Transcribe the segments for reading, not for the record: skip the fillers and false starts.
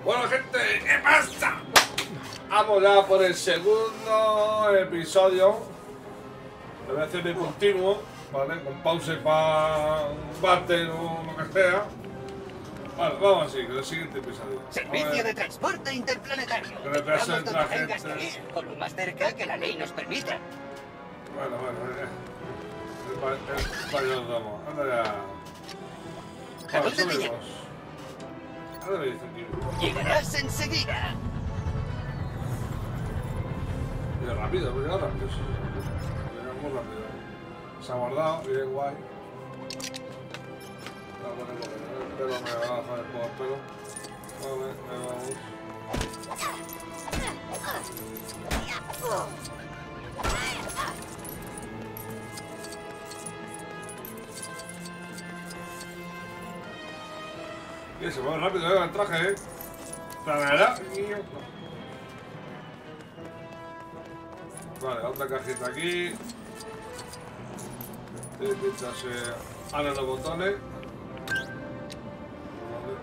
Bueno, gente, ¿qué pasa? Vamos ya por el segundo episodio. Lo voy a hacer de continuo, ¿vale? Con pausa para un váter o lo que sea. Vale, vamos así, con el siguiente episodio. Servicio de transporte interplanetario. Representa Vamos donde tengas gente. que ir, con lo más cerca que la ley nos permita. Bueno, el paño damos. Anda ya. ¿A Vale, dónde te subimos. Ahora me dice aquí. Llegarás enseguida. Mira, rápido, mira, rápido. Mira, muy rápido. Se ha guardado, bien guay. El pelo me va a bajar el poco pelo. Vale, ahí vamos. Y se mueve rápido, el traje, Planera. Vale, otra cajita aquí. Ahora los botones. Vale.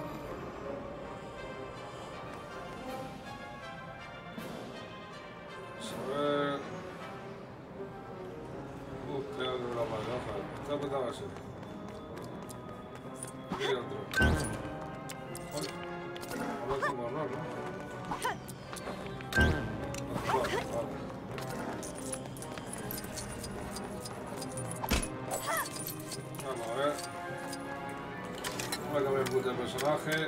A ver. Búsqueda de la mayoja. Está apuntado así. Y otro. No tengo horror, ¿no? Vale. Vamos a ver. Voy a cambiar de personaje.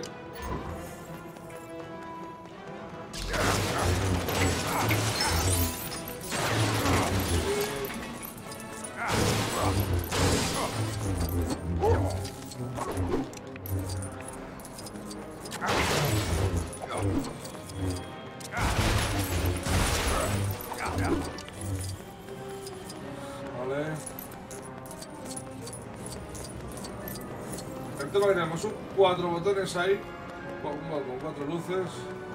Vale. El tema que tenemos son 4 botones ahí, con 4 luces.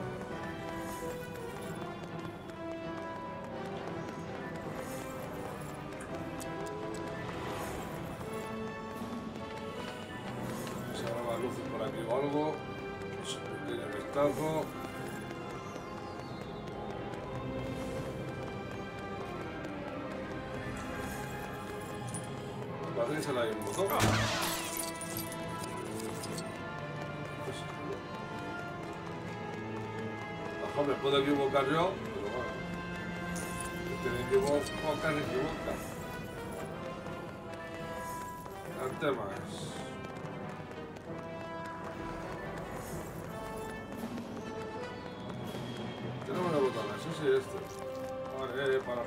Se habrá más luces por aquí o algo. Un pequeño vistazo. Vale, se le hay un botón. Me puedo equivocar yo, pero bueno. Me equivocar. El tema es. Tenemos los botones, sí, este. Vale, para.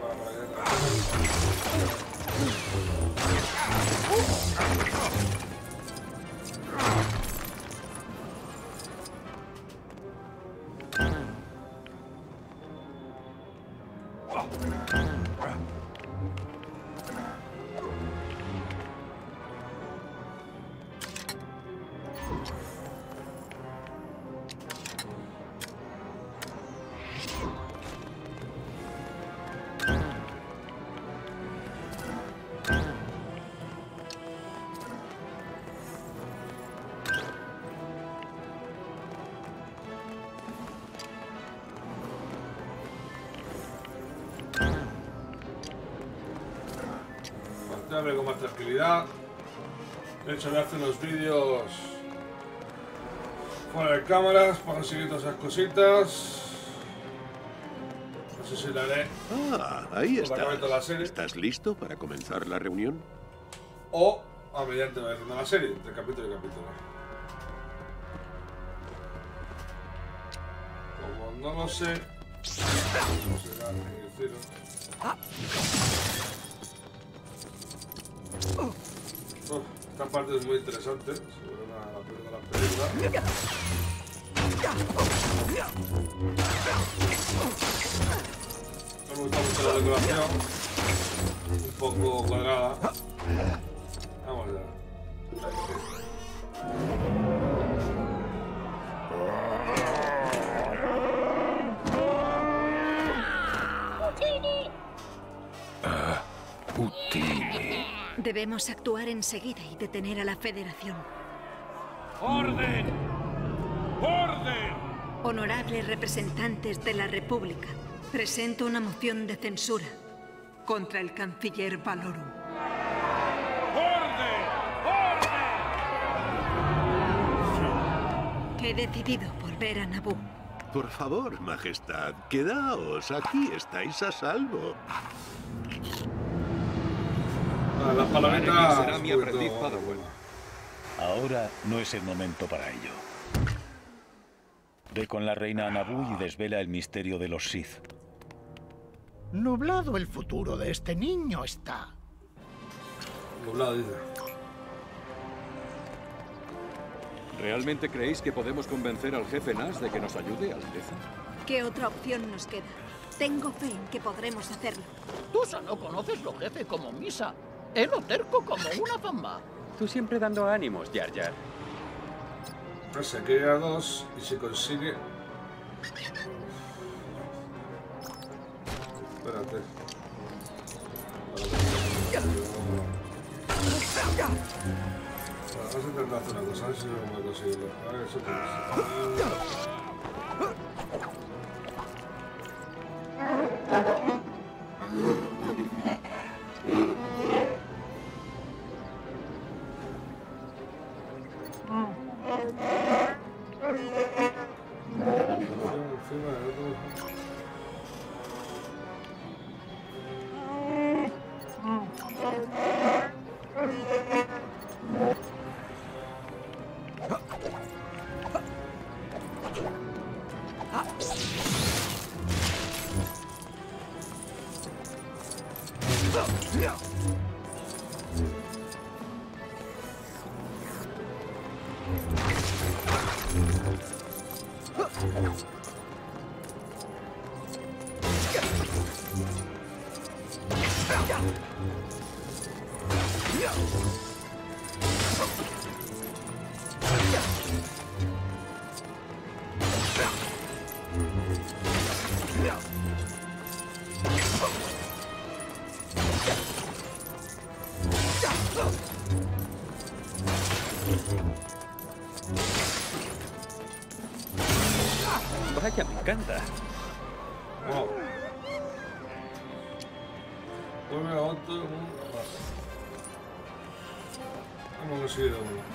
Abre con más tranquilidad. De hecho, voy a hacer unos vídeos fuera de cámaras para conseguir todas esas cositas. No sé si lo haré. Ah, ahí Cuando acabe toda la estás. serie. ¿Estás listo para comenzar la reunión? O a mediante va haciendo la serie, de capítulo y capítulo. Como no lo sé, no será decirlo. Esta parte es muy interesante, sobre la película. Me gusta mucho la decoración, un poco cuadrada. Vamos ya. Utini. Debemos actuar enseguida y detener a la Federación. ¡Orden! ¡Orden! Honorables representantes de la República, presento una moción de censura contra el canciller Valorum. ¡Orden! ¡Orden! He decidido volver a Naboo. Por favor, Majestad, quedaos. Aquí estáis a salvo. Las palomitas... será mi aprendiz Padawan. Ahora no es el momento para ello. Ve con la reina a Naboo y desvela el misterio de los Sith. Nublado el futuro de este niño está. Nublado, dice. ¿Realmente creéis que podemos convencer al jefe Nash de que nos ayude, Alteza? ¿Qué otra opción nos queda? Tengo fe en que podremos hacerlo. Tú no conoces lo jefe como Misa. Él lo terco como una fama. Tú siempre dando ánimos, Jar Jar. Se queda 2 y se consigue... Espérate. Vamos a intentar hacer una cosa, a ver si no puedo conseguirlo. A ver, eso Vaya, me encanta. wow. Pues mira, otro... Hemos conseguido uno.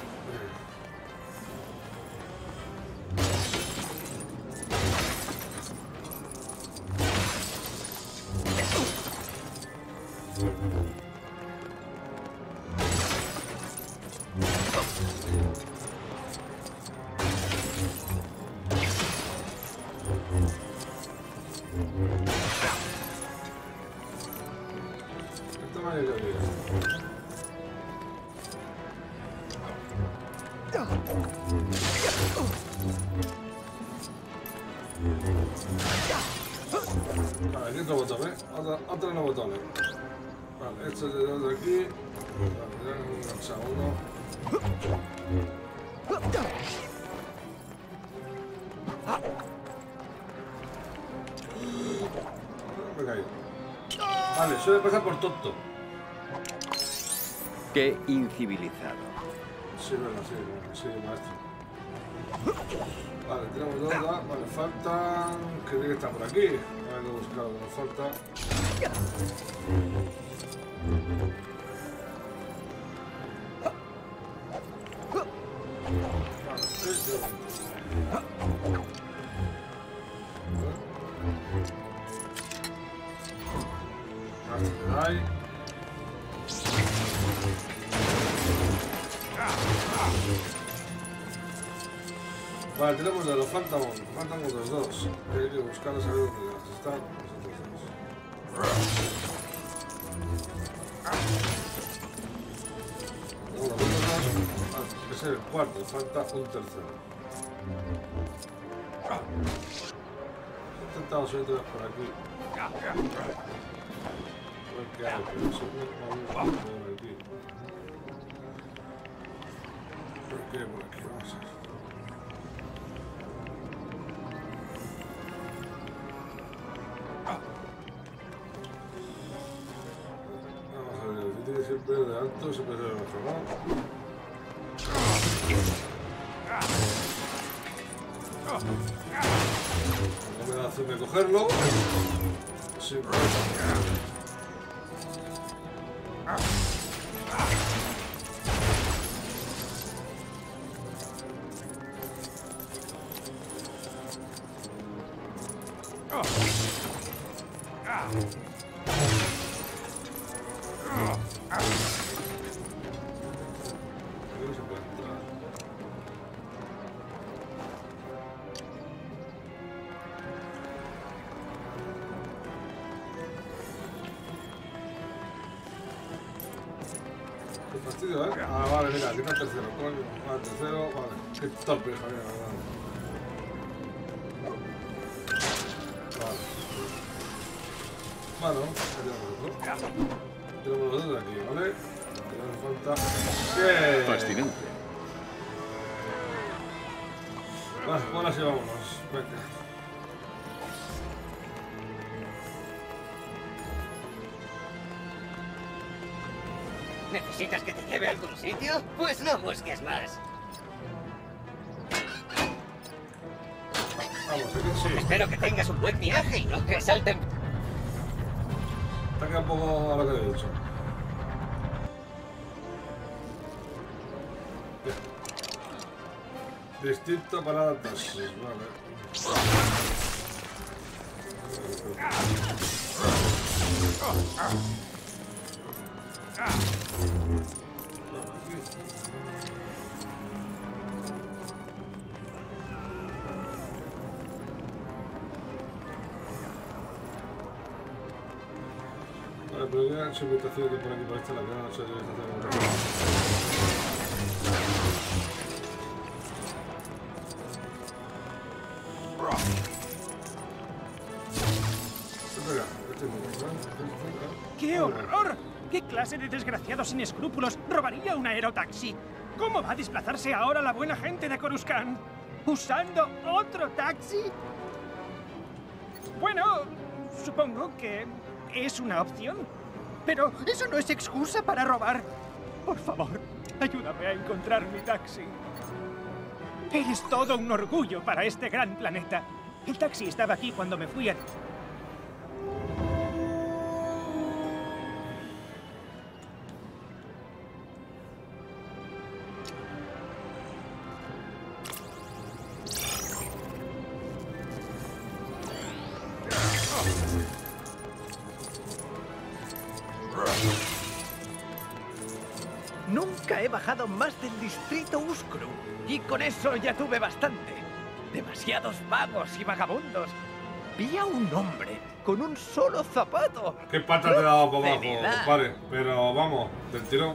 Esto me ha ido bien. Vale, aquí otro botón, ¿eh? Otro no botones. Vale, esto de dos de aquí. Vale, ya hemos enganchado uno. Me he caído. Vale, suele pasar por tonto. Qué incivilizado. Sí, bueno, sí, maestro. Vale, tenemos dos, vale, faltan... Que tiene que estar por aquí. A ver, que buscar lo que nos falta. Vale, ahí. Vale, tenemos de los faltan otros dos. Hay que buscar a saber dónde están los otros dos. Ese es el cuarto, falta un tercero. Intentamos subir todos por aquí. A ver qué hay, pero subimos por aquí. ¿Por qué por aquí? Vamos a ver. Vamos a ver, si tiene siempre de alto, siempre se ve mejor, ¿no? No me da opción de cogerlo. Sí. Qué fastidio, ¿eh? Ah, vale, mira, aquí está el tercero, coño. Vale, el tercero, vale. Qué torpe, Javier, vale. Bueno, tenemos los dos de aquí, ¿vale? Que no nos falta. ¡Bien! Fascinante. Vale, ahora sí vámonos. Venga. ¿Necesitas que te lleve a algún sitio? Pues no busques más. Vamos, aquí sí. Espero que tengas un buen viaje y no te salten. Está quedando un poco a lo que he dicho. Bien. Distinto para taxis, vale. Vale, pero ya su invitación que por aquí por esta la que no sé si está ¡Qué horror! ¿Qué clase de desgraciado sin escrúpulos robaría un aerotaxi? ¿Cómo va a desplazarse ahora la buena gente de Coruscant? ¿Usando otro taxi? Bueno, supongo que es una opción. Pero eso no es excusa para robar. Por favor, ayúdame a encontrar mi taxi. Eres todo un orgullo para este gran planeta. El taxi estaba aquí cuando me fui a... Nunca he bajado más del distrito Uskru. Y con eso ya tuve bastante. Demasiados vagos y vagabundos. Vi a un hombre con un solo zapato. ¿Qué pata te he dado para abajo, Venidad. compadre? Pero vamos, del tirón.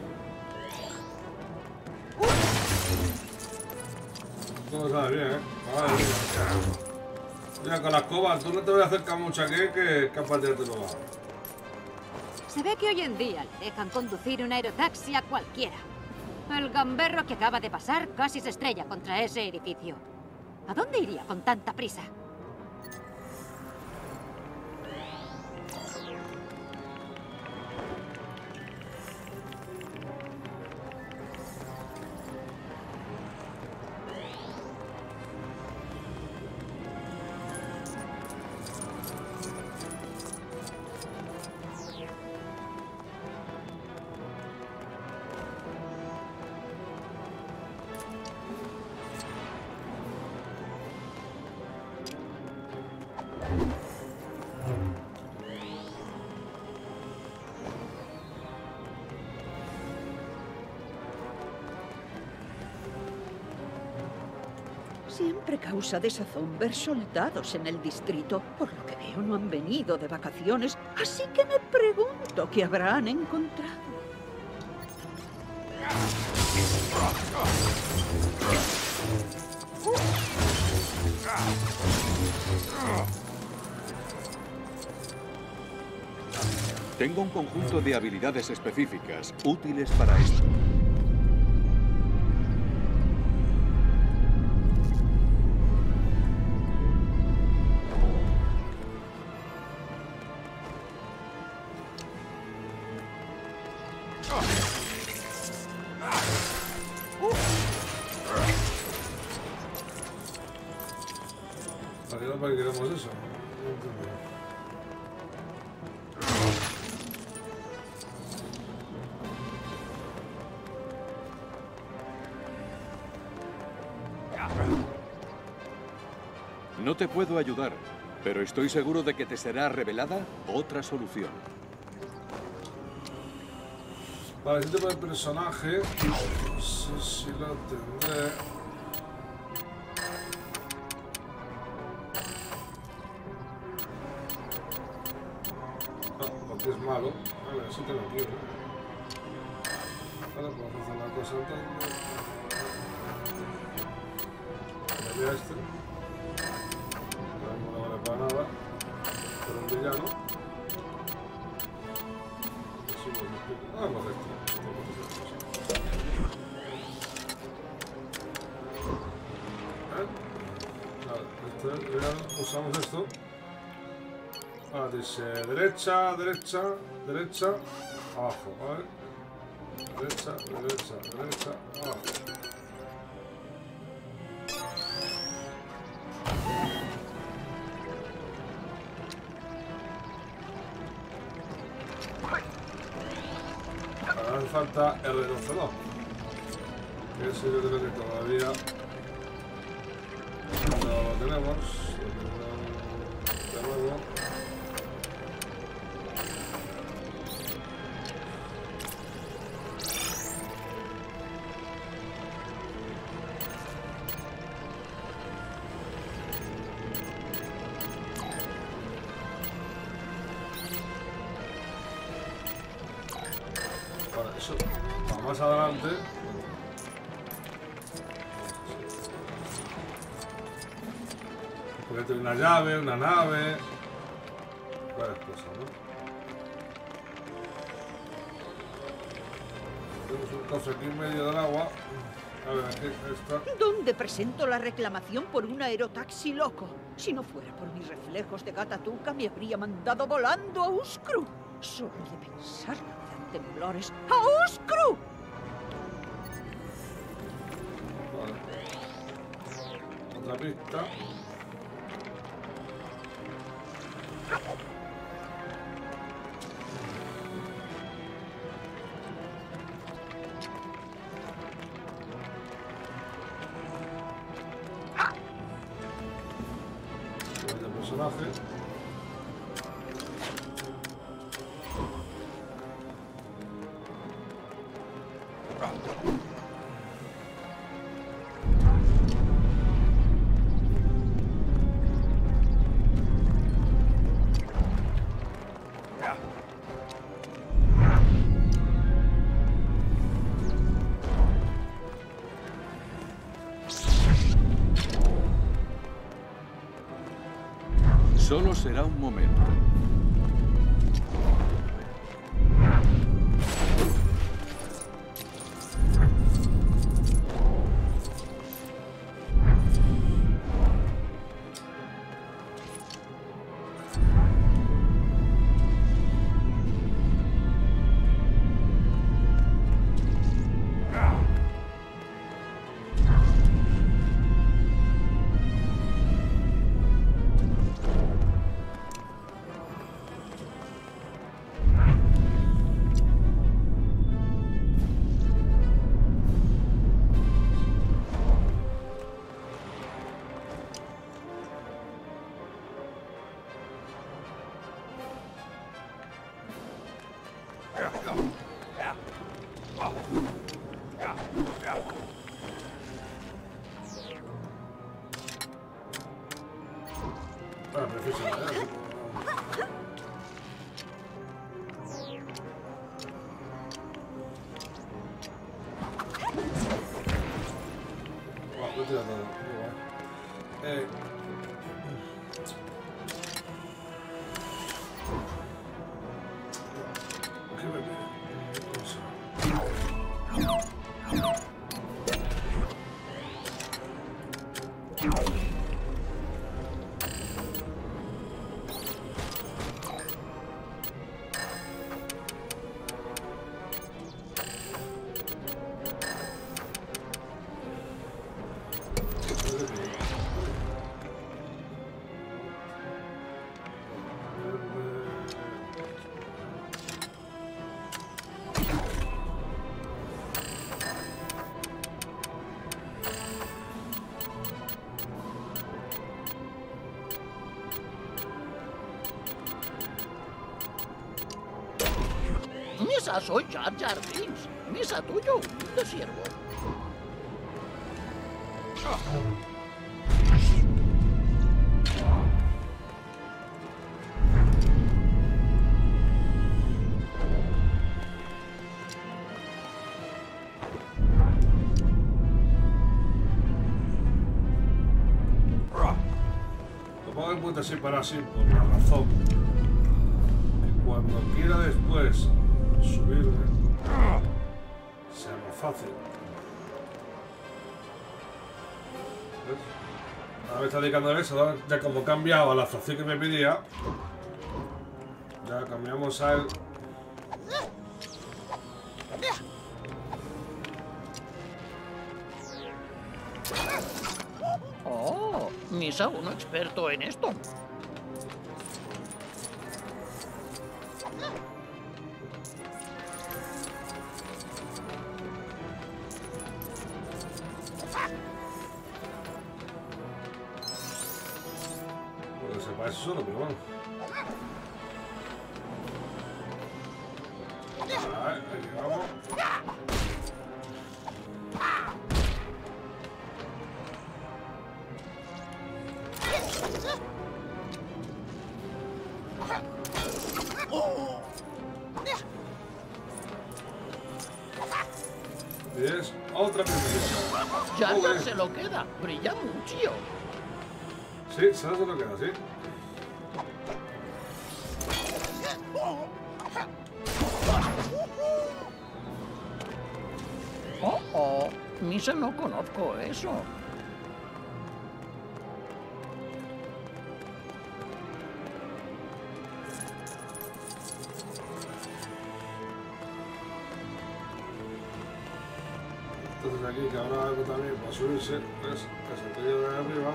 Todo sabe bien, ¿eh? Madre mía. Mira, con las cobas, tú no te voy a acercar mucho aquí, que capaz de te lo va. Se ve que hoy en día le dejan conducir un aerotaxi a cualquiera. El gamberro que acaba de pasar casi se estrella contra ese edificio. ¿A dónde iría con tanta prisa? Siempre causa desazón ver soldados en el distrito. Por lo que veo, no han venido de vacaciones, así que me pregunto qué habrán encontrado. Tengo un conjunto de habilidades específicas útiles para esto. ¿Para qué queremos eso? No entiendo. No te puedo ayudar, pero estoy seguro de que te será revelada otra solución. Vale, este tipo de personaje, no sé si lo tendré. No, porque es malo. Vale, eso te lo quiero. Vale, podemos hacer una cosa entonces. Mira este. No vale para nada. Pero un villano. Vamos a esto. Usamos esto. Ahora dice derecha, derecha, derecha, abajo, ¿vale? Derecha, derecha, derecha, abajo. Ahora hace falta R12, ¿no? Que ese yo creo que todavía no lo tenemos. De nuevo. Para eso, para más adelante. Porque tiene una llave, una nave, varias cosas, ¿no? Tenemos un cofre aquí en medio del agua. A ver, aquí está. ¿Dónde presento la reclamación por un aerotaxi loco? Si no fuera por mis reflejos de gata tuca, me habría mandado volando a Uskru. Solo de pensarlo me dan temblores. ¡A Uskru! Vale. Otra pista. El personaje. Solo será un momento. Misa, soy Jar Jar Binks. Misa tuyo, de siervo. Puede separar así por la razón que cuando quiera después subir sea más fácil. ¿Ves? Ahora me está dedicando a eso, ya como he cambiado a la fracción que me pedía, ya cambiamos a él. Oh, Misa, un experto en esto. Bueno, sepa eso solo, pero bueno. Ahí llegamos. Y es otra primera. Jar Jar se lo queda, brilla mucho. Sí, se lo queda, sí. Oh, Misa, no conozco eso. Entonces aquí que habrá algo también para subirse, ¿ves? Que se te lleva de arriba.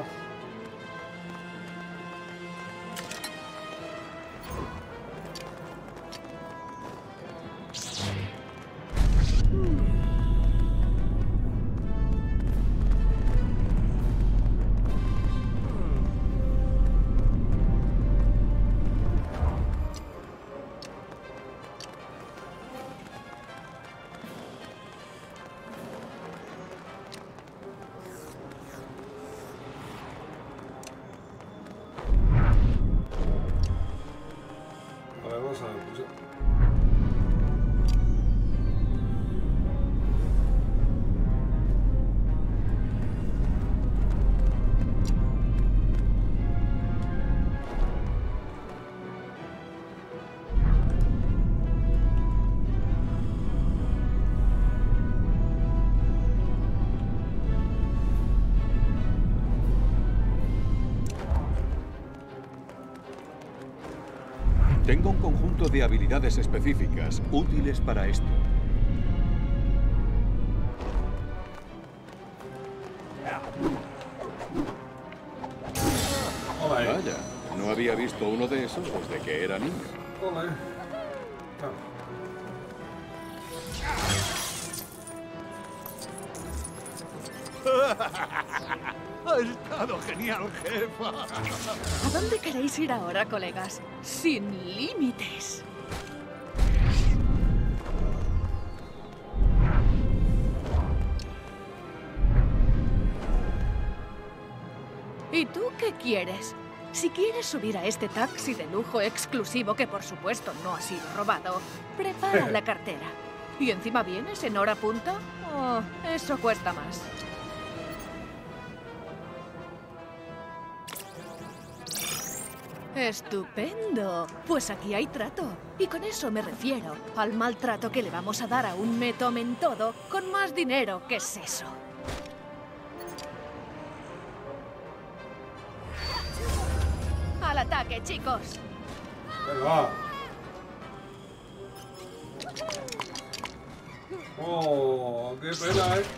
Vamos a ver, pues. Tengo un conjunto de habilidades específicas, útiles para esto. Vaya, no había visto uno de esos desde que era niño. Hola. Ha estado genial, jefa. ¿A dónde queréis ir ahora, colegas? Sin límites. ¿Y tú qué quieres? Si quieres subir a este taxi de lujo exclusivo, que por supuesto no ha sido robado, prepara la cartera. ¿Y encima vienes en hora punta? Oh, eso cuesta más. ¡Estupendo! Pues aquí hay trato. Y con eso me refiero al maltrato que le vamos a dar a un me tomen todo con más dinero que es eso. ¡Al ataque, chicos! Venga, va. Oh, qué pena, ¿eh?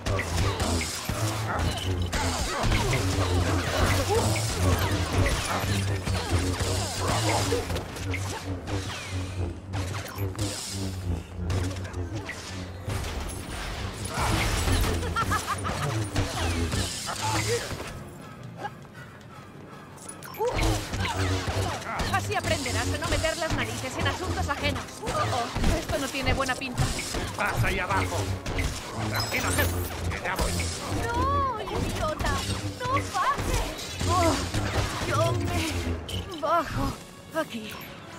Así aprenderás a no meter las narices en asuntos ajenos. Oh, esto no tiene buena pinta. ¡Pasa ahí abajo! Tranquilo, jefe, que ya voy. ¡No, idiota! ¡No bajes! Oh, yo me bajo aquí.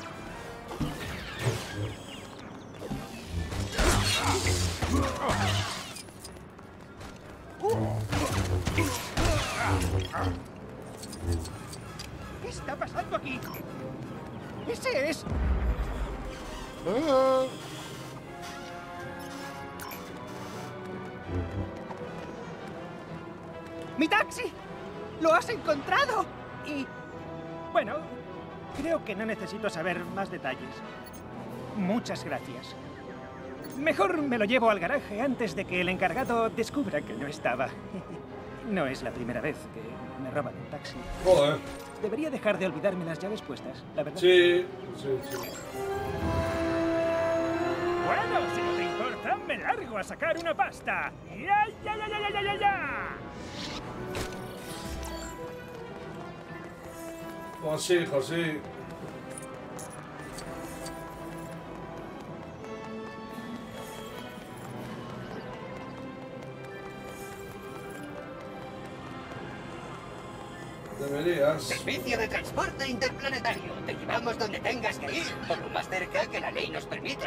¿Qué está pasando aquí? ¡Ese es! ¡Mi taxi! ¡Lo has encontrado! Y... bueno, creo que no necesito saber más detalles. Muchas gracias. Mejor me lo llevo al garaje antes de que el encargado descubra que no estaba. No es la primera vez que me roban un taxi. Joder. Debería dejar de olvidarme las llaves puestas, la verdad. Sí. Bueno, si no te importa, me largo a sacar una pasta. ¡Ya! Pues sí, José. Deberías. Servicio de transporte interplanetario. Te llevamos donde tengas que ir, o lo más cerca que la ley nos permita.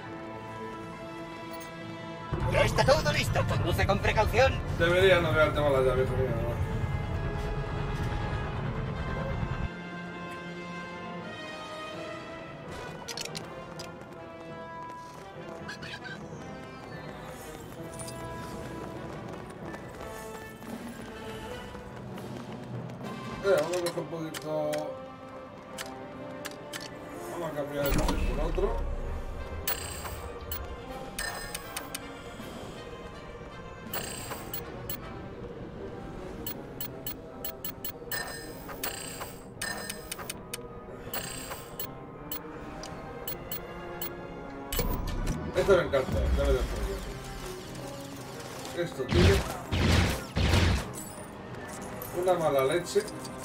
Ya está todo listo. Conduce con precaución. Debería no quedarte mal las llaves, mira, ¿no? Vamos a dejar un poquito. Vamos a cambiar este por otro. Esto me encanta, ya me dejo. Esto tiene una mala leche.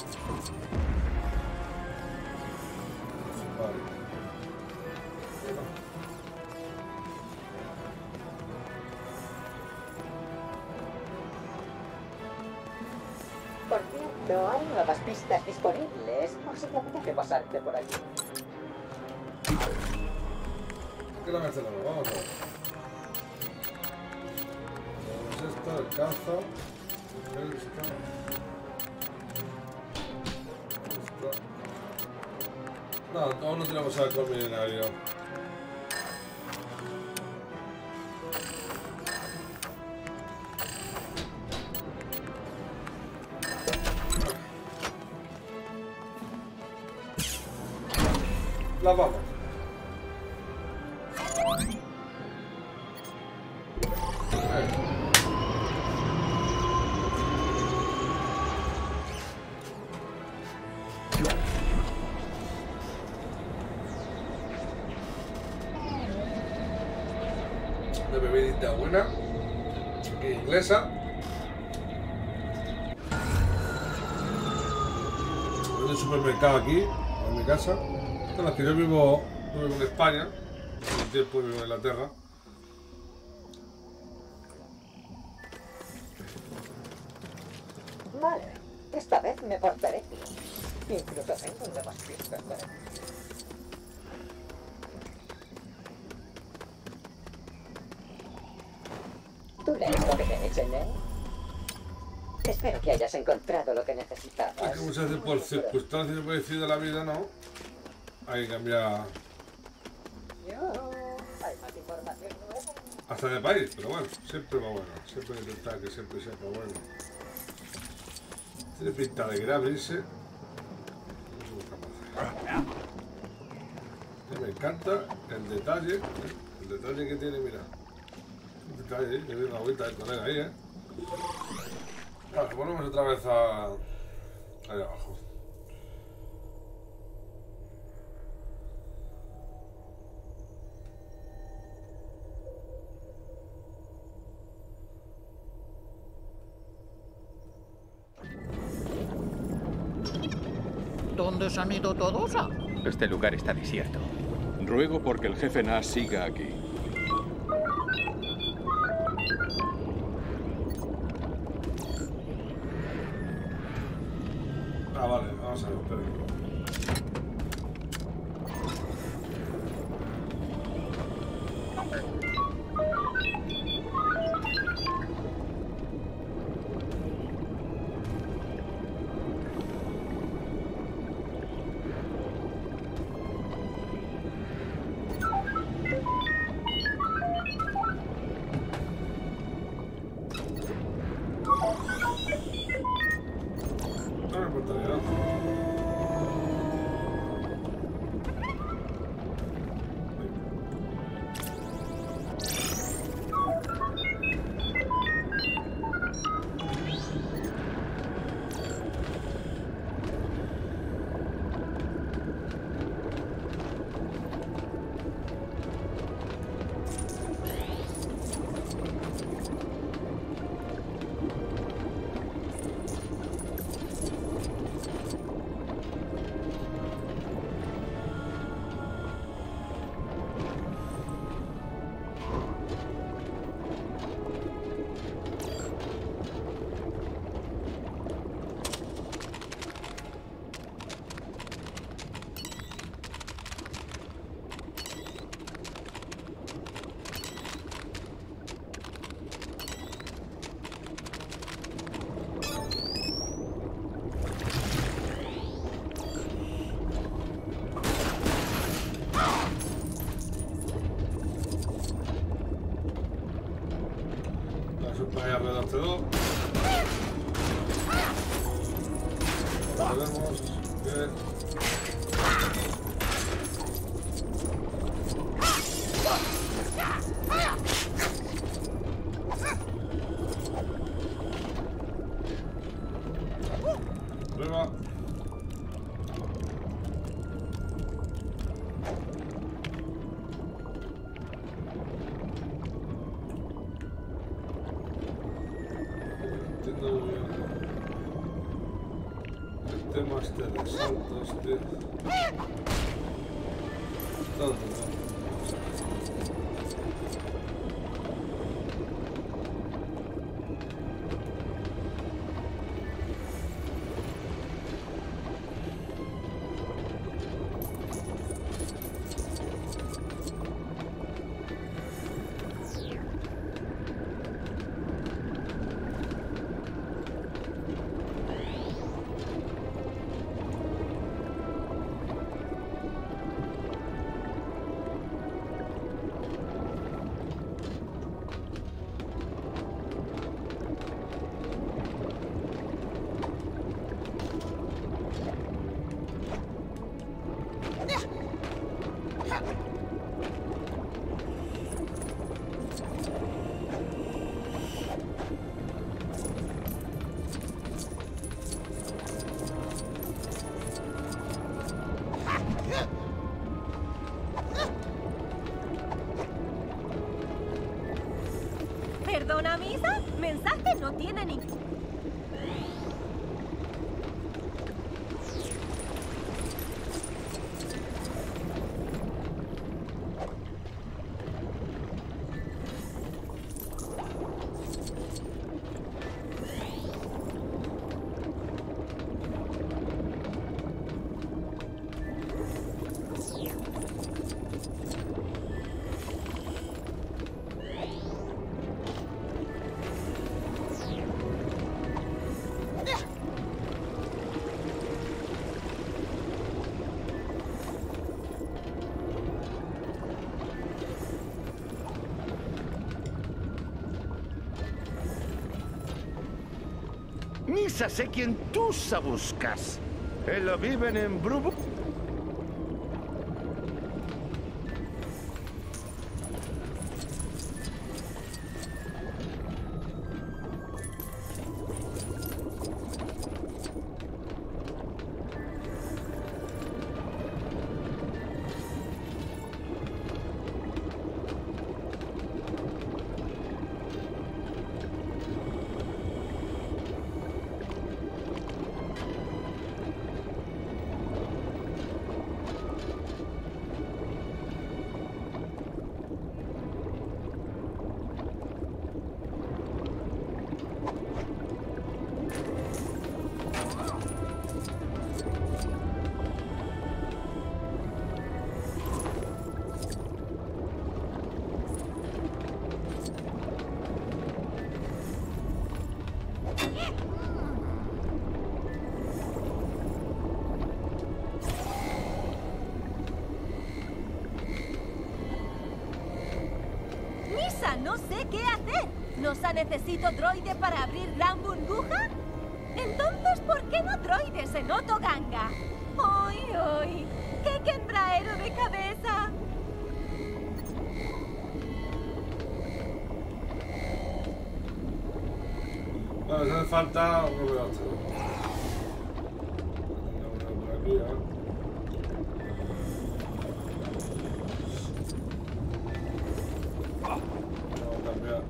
Por cierto, hay nuevas pistas disponibles por si te apetece pasarte por aquí. ¿Qué la mencionamos? Vamos a ver. Tenemos esto, el caza. No, aún no tenemos alcohol milenario. La vamos. De bebidita buena, inglesa. Hay un supermercado aquí, en mi casa. Con las que yo vivo en España, un tiempo vivo en Inglaterra. Vale, esta vez me portaré bien. Incluso tengo nuevas pistas para ti. ¿Tú lees lo que te enseñé? Espero que hayas encontrado lo que necesitabas. Es que muchas veces por circunstancias por decir de la vida no. Hay que cambiar Hay más información nueva. hasta de país, pero bueno, siempre va bueno. Siempre hay que intentar que siempre sea bueno. Tiene pinta de que abrirse. Me encanta el detalle que tiene, mira. Un detalle, que viene una agüita de colega ahí, Vale, volvemos otra vez ahí abajo. ¿Dónde se han ido todos? Este lugar está desierto. Ruego porque el jefe Nash siga aquí. Ah, vale, vamos a ver, espera. No me importaría. Vaya redactador. Podemos ver. Prueba. Este máster de salto, todo. ¿Perdona, misa? Mensaje no tiene ni... Misa sé quien tú buscas. Ellos viven en Brubu. ¿Qué hacer? ¿Nosa necesito droide para abrir Gran Burbuja? Entonces, ¿por qué no droides en Otoganga? ¡Ay, ay! ¡Qué quembraero de cabeza! Bueno, hace falta un número 8. Por aquí, vamos a cambiar.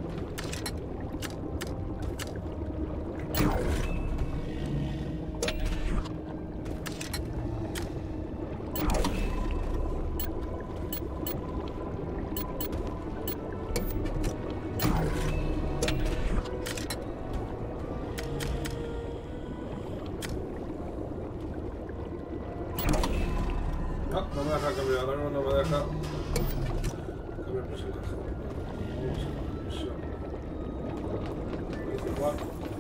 No me deja cambiar, ahora mismo no me deja cambiar personaje. Vamos a la misión principal.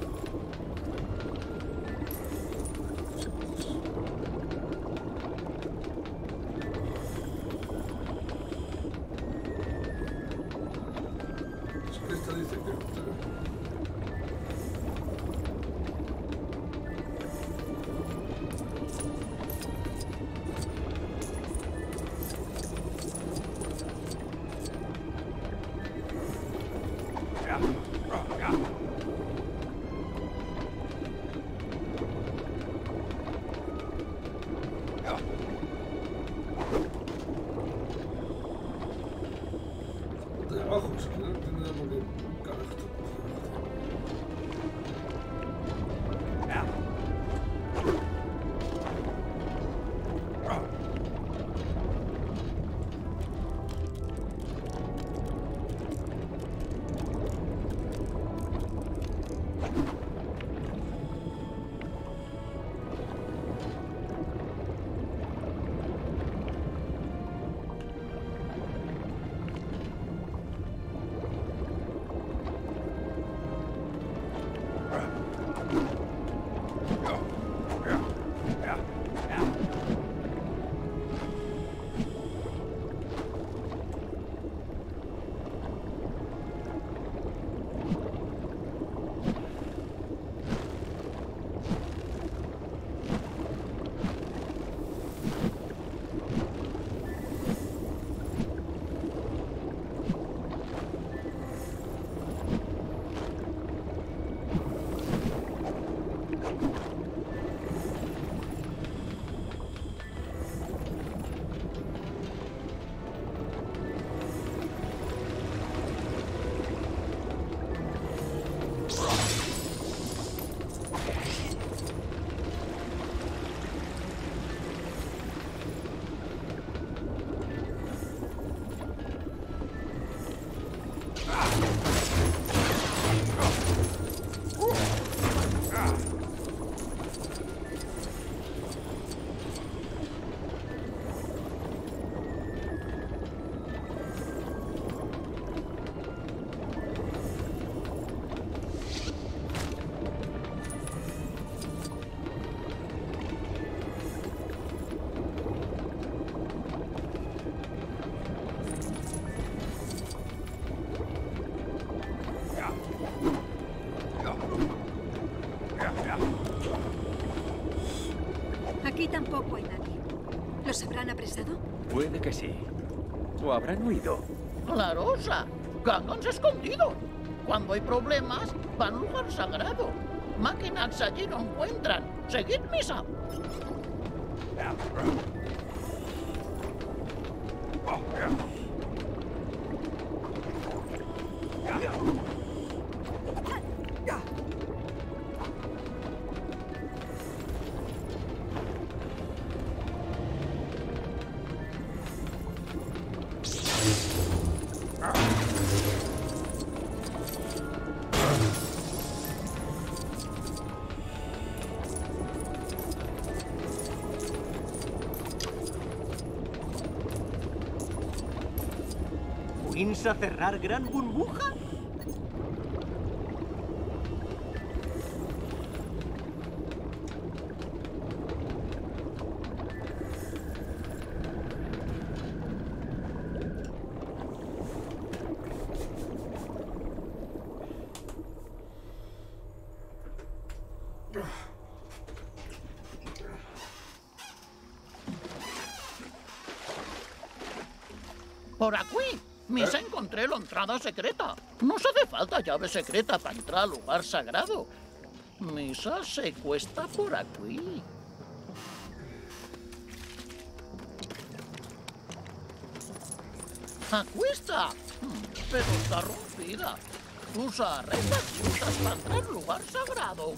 Es que esta dice que de abajo, es que no entiendo por qué carajo está. Aquí tampoco hay nadie. ¿Los habrán apresado? Puede que sí. O habrán huido. Clarosa, Gangan se ha escondido. Cuando hay problemas, van a un lugar sagrado. Máquinas allí no encuentran. Seguid misa. ¿Piensa cerrar Gran Burbuja? Por aquí. Misa encontré la entrada secreta. No se hace falta llave secreta para entrar al lugar sagrado. Misa se cuesta por aquí. ¡Acuesta! Pero está rompida. Usa reglas justas para entrar al lugar sagrado.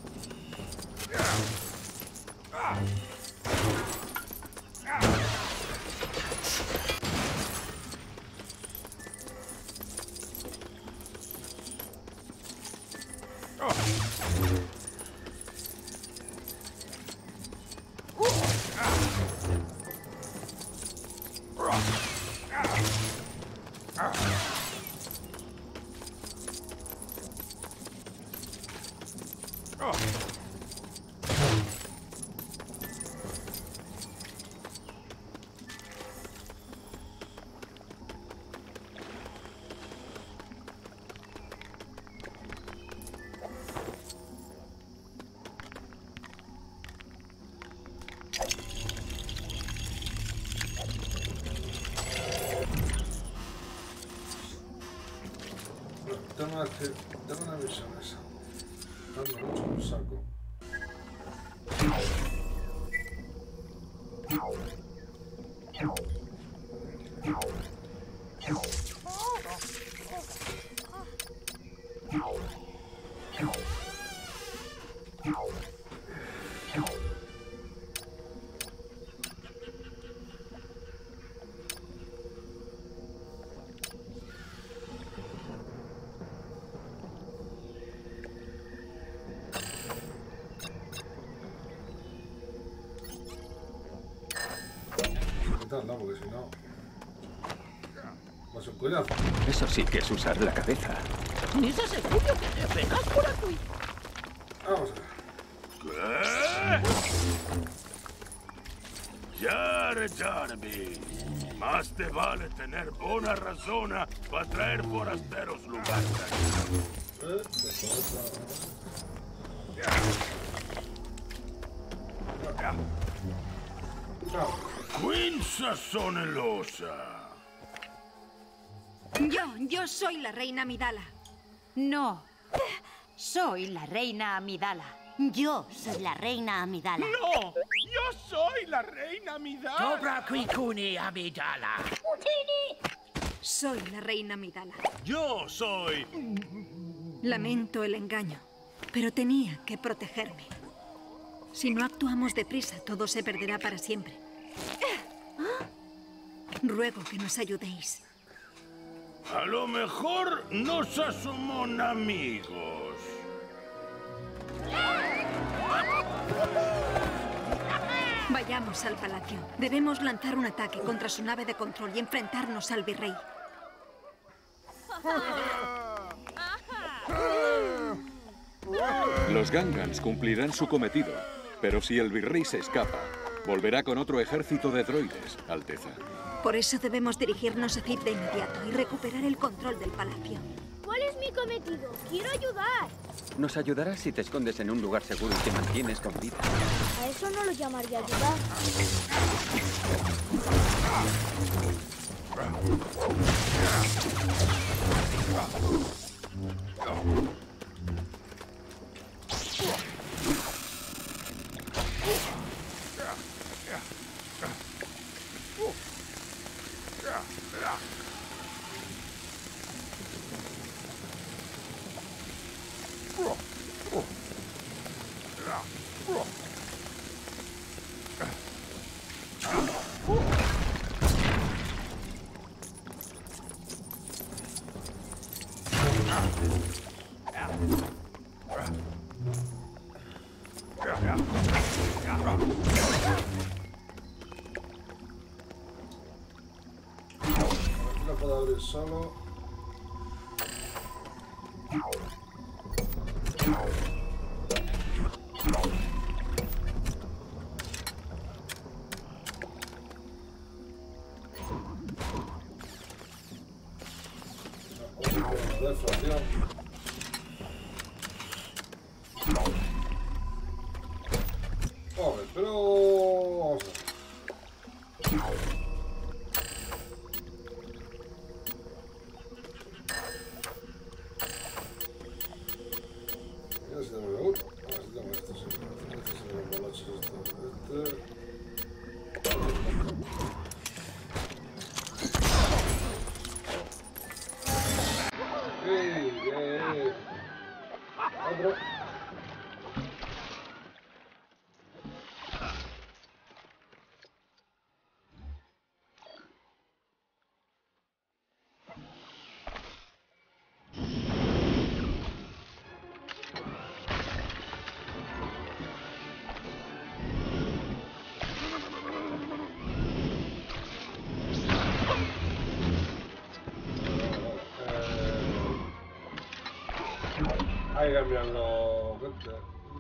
Tengo una visión esa. Dando mucho un saco. No, porque si no va a ser un coñazo. Eso sí que es usar la cabeza. Misa seguro que te pegas por aquí. Vamos a ver. ¿Qué? Jar Jar Binks. Más te vale tener buena razón para traer forasteros lugares. Quinza Sonelosa. Yo soy la reina Amidala. No. Soy la reina Amidala. Yo soy la reina Amidala. ¡No! ¡Yo soy la reina Amidala! ¡Dobra Quicuni Amidala! Soy la reina Amidala. Yo soy... Lamento el engaño, pero tenía que protegerme. Si no actuamos deprisa, todo se perderá para siempre. Ruego que nos ayudéis. A lo mejor nos asomon amigos. Vayamos al palacio. Debemos lanzar un ataque contra su nave de control y enfrentarnos al virrey. Los Gangans cumplirán su cometido, pero si el virrey se escapa, volverá con otro ejército de droides, Alteza. Por eso debemos dirigirnos a Cid de inmediato y recuperar el control del palacio. ¿Cuál es mi cometido? ¡Quiero ayudar! Nos ayudarás si te escondes en un lugar seguro y te mantienes con vida. A eso no lo llamaría ayudar. No puedo abrir solo. Deflación. Joder, pero... vamos a ver. es esto. Otro. Hay que cambiarlo, gente.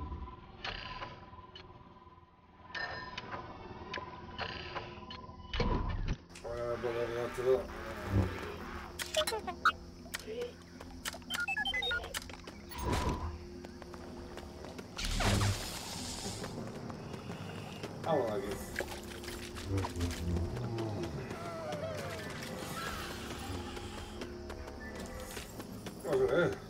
Voy a ponerle esto. Vamos aquí. Vamos a ver.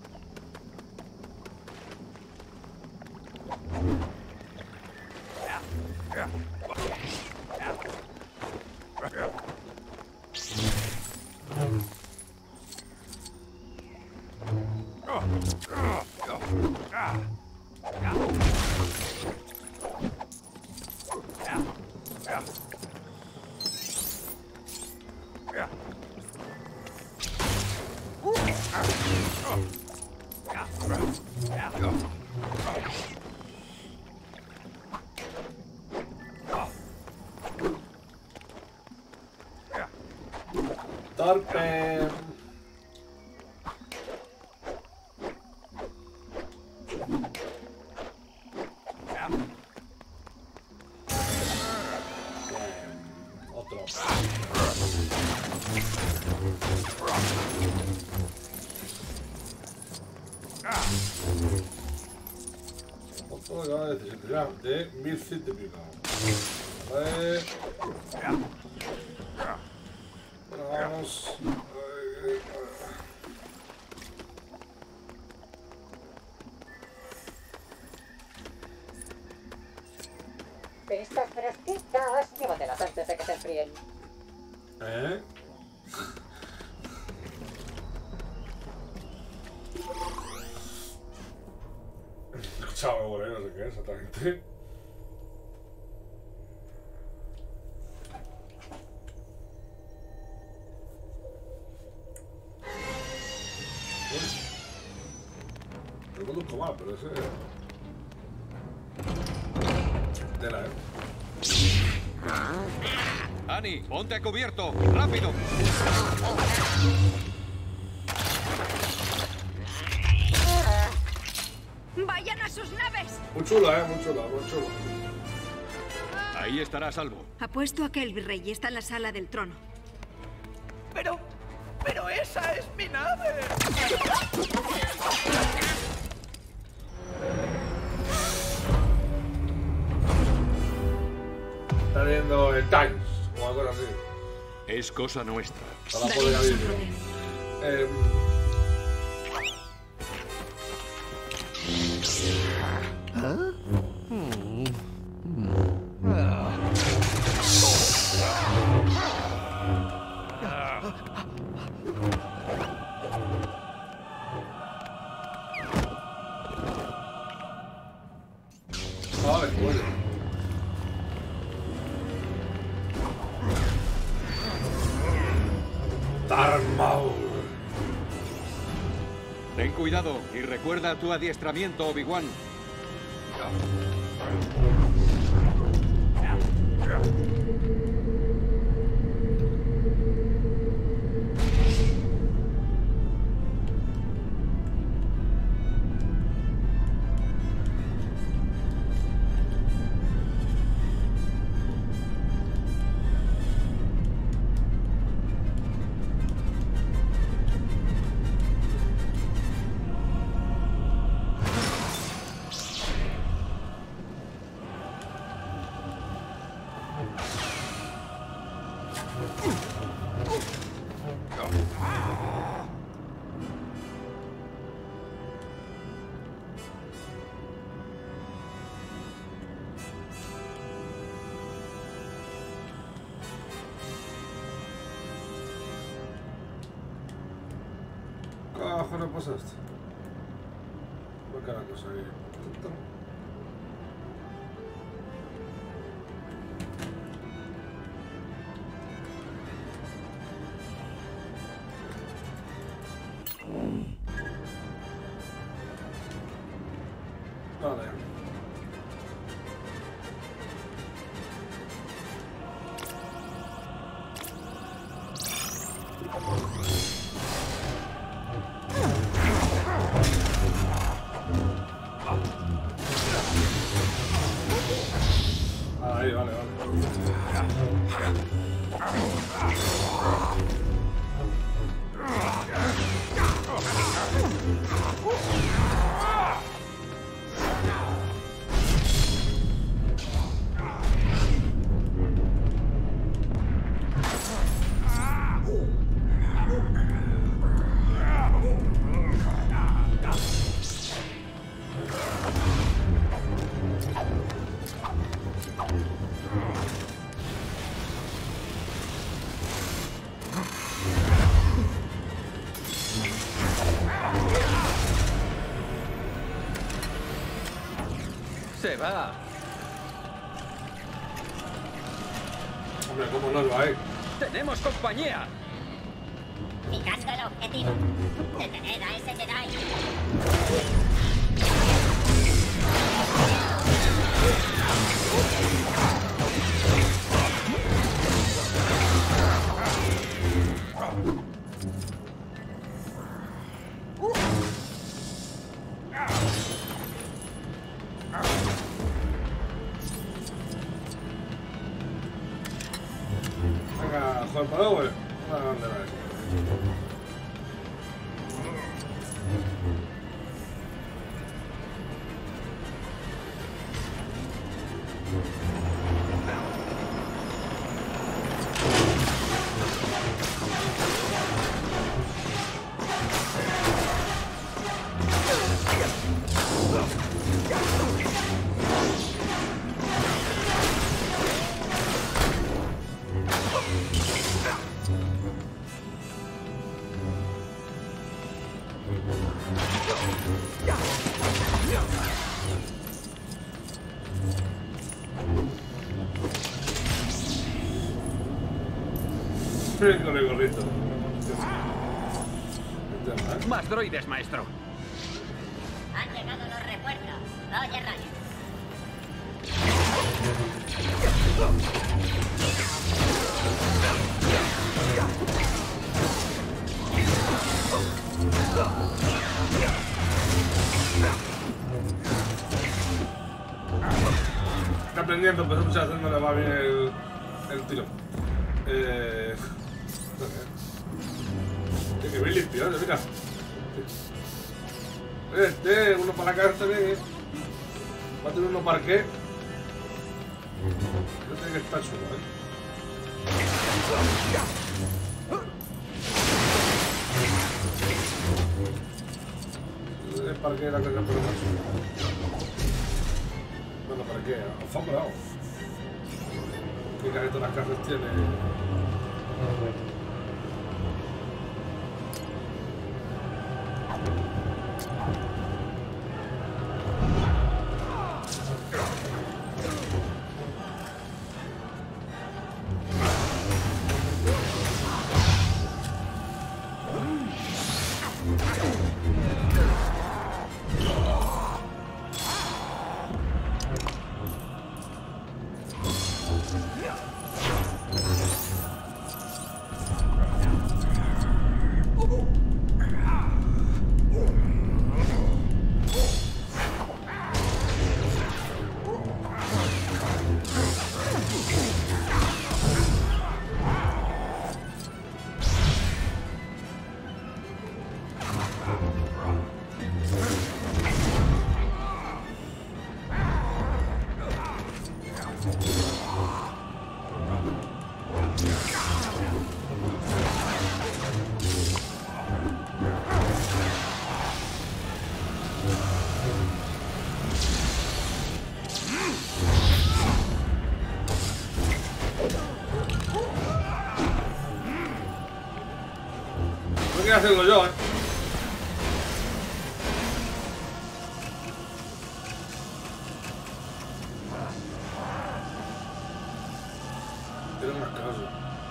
Torpe. Otro. Otro de necesidad de 1100 y pico. Vale. Vamos. Pistas fresquitas. Llévatelas antes de que se enfríen. ¿Eh? Chavo, bueno, no sé qué exactamente. Lo conduzco mal, pero ese... Tela, Annie, ponte a cubierto. ¡Rápido! ¡Vayan a sus naves! Muy chula, muy chula, muy chula. Ahí estará a salvo. Apuesto a que el virrey está en la sala del trono. ¡Pero esa es mi nave! Está viendo el Times o algo así. Es cosa nuestra. Para poder abrir. Vale, bueno. Darth Maul. Ten cuidado y recuerda tu adiestramiento, Obi-Wan. cojones pasa esto? ¿Por qué la cosa ahí? Vale. Ahí, vale, vale. Se va. Hombre, ¿cómo no lo hay? ¡Tenemos compañía! Fijando el objetivo. Detener a ese Jedi. Venga, Juan Pablo, güey. Una bandera esa. Con el gorrito. Más droides, maestro. Han llegado los refuerzos. Oye, Rayo. Está aprendiendo, pero muchas veces no le va bien el tiro. Que bien limpio, mira. Uno para la casa también, va a tener uno para qué. No tiene que estar chulo, El parque de la casa por el macho. Bueno, ¿para qué? Alfombrado. ¿Qué casi todas las casas tienen? Voy a hacerlo yo, tiene más caso.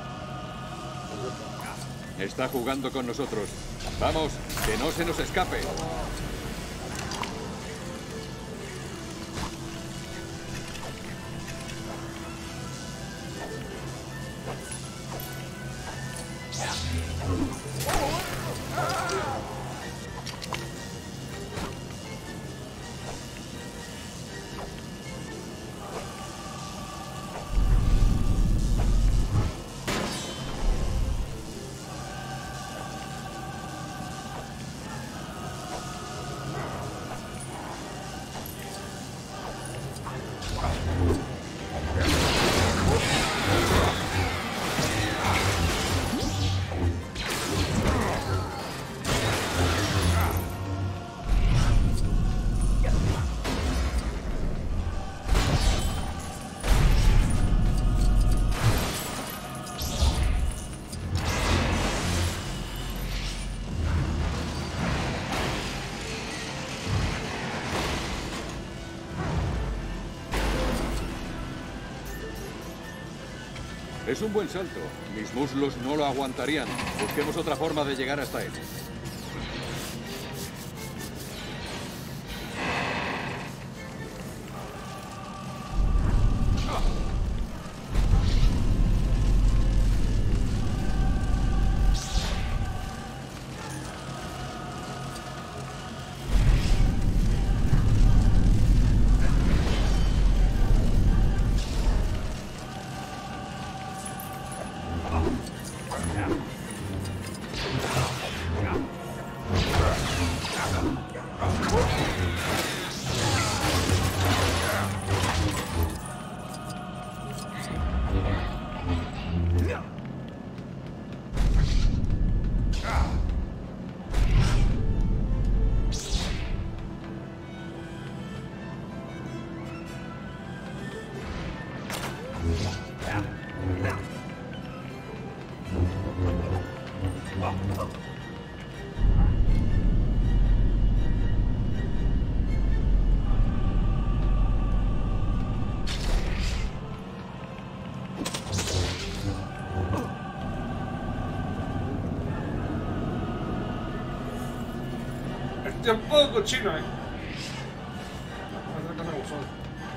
Está jugando con nosotros. Vamos, que no se nos escape. Es un buen salto. Mis muslos no lo aguantarían. Busquemos otra forma de llegar hasta él. Este es un poco cochino, Voy a acercarme a vosotros.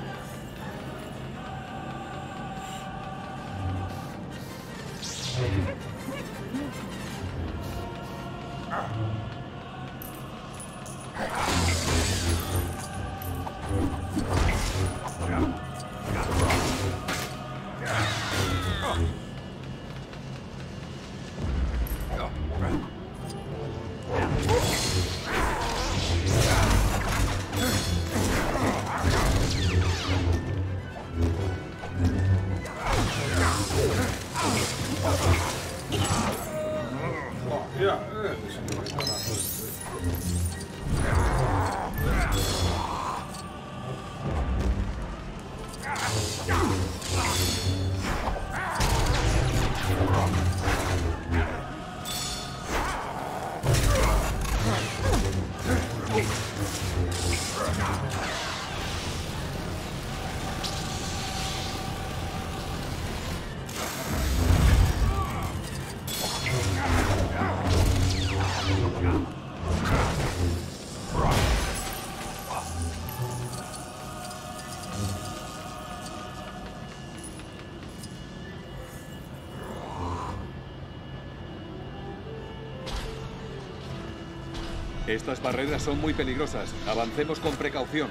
Estas barreras son muy peligrosas. Avancemos con precaución.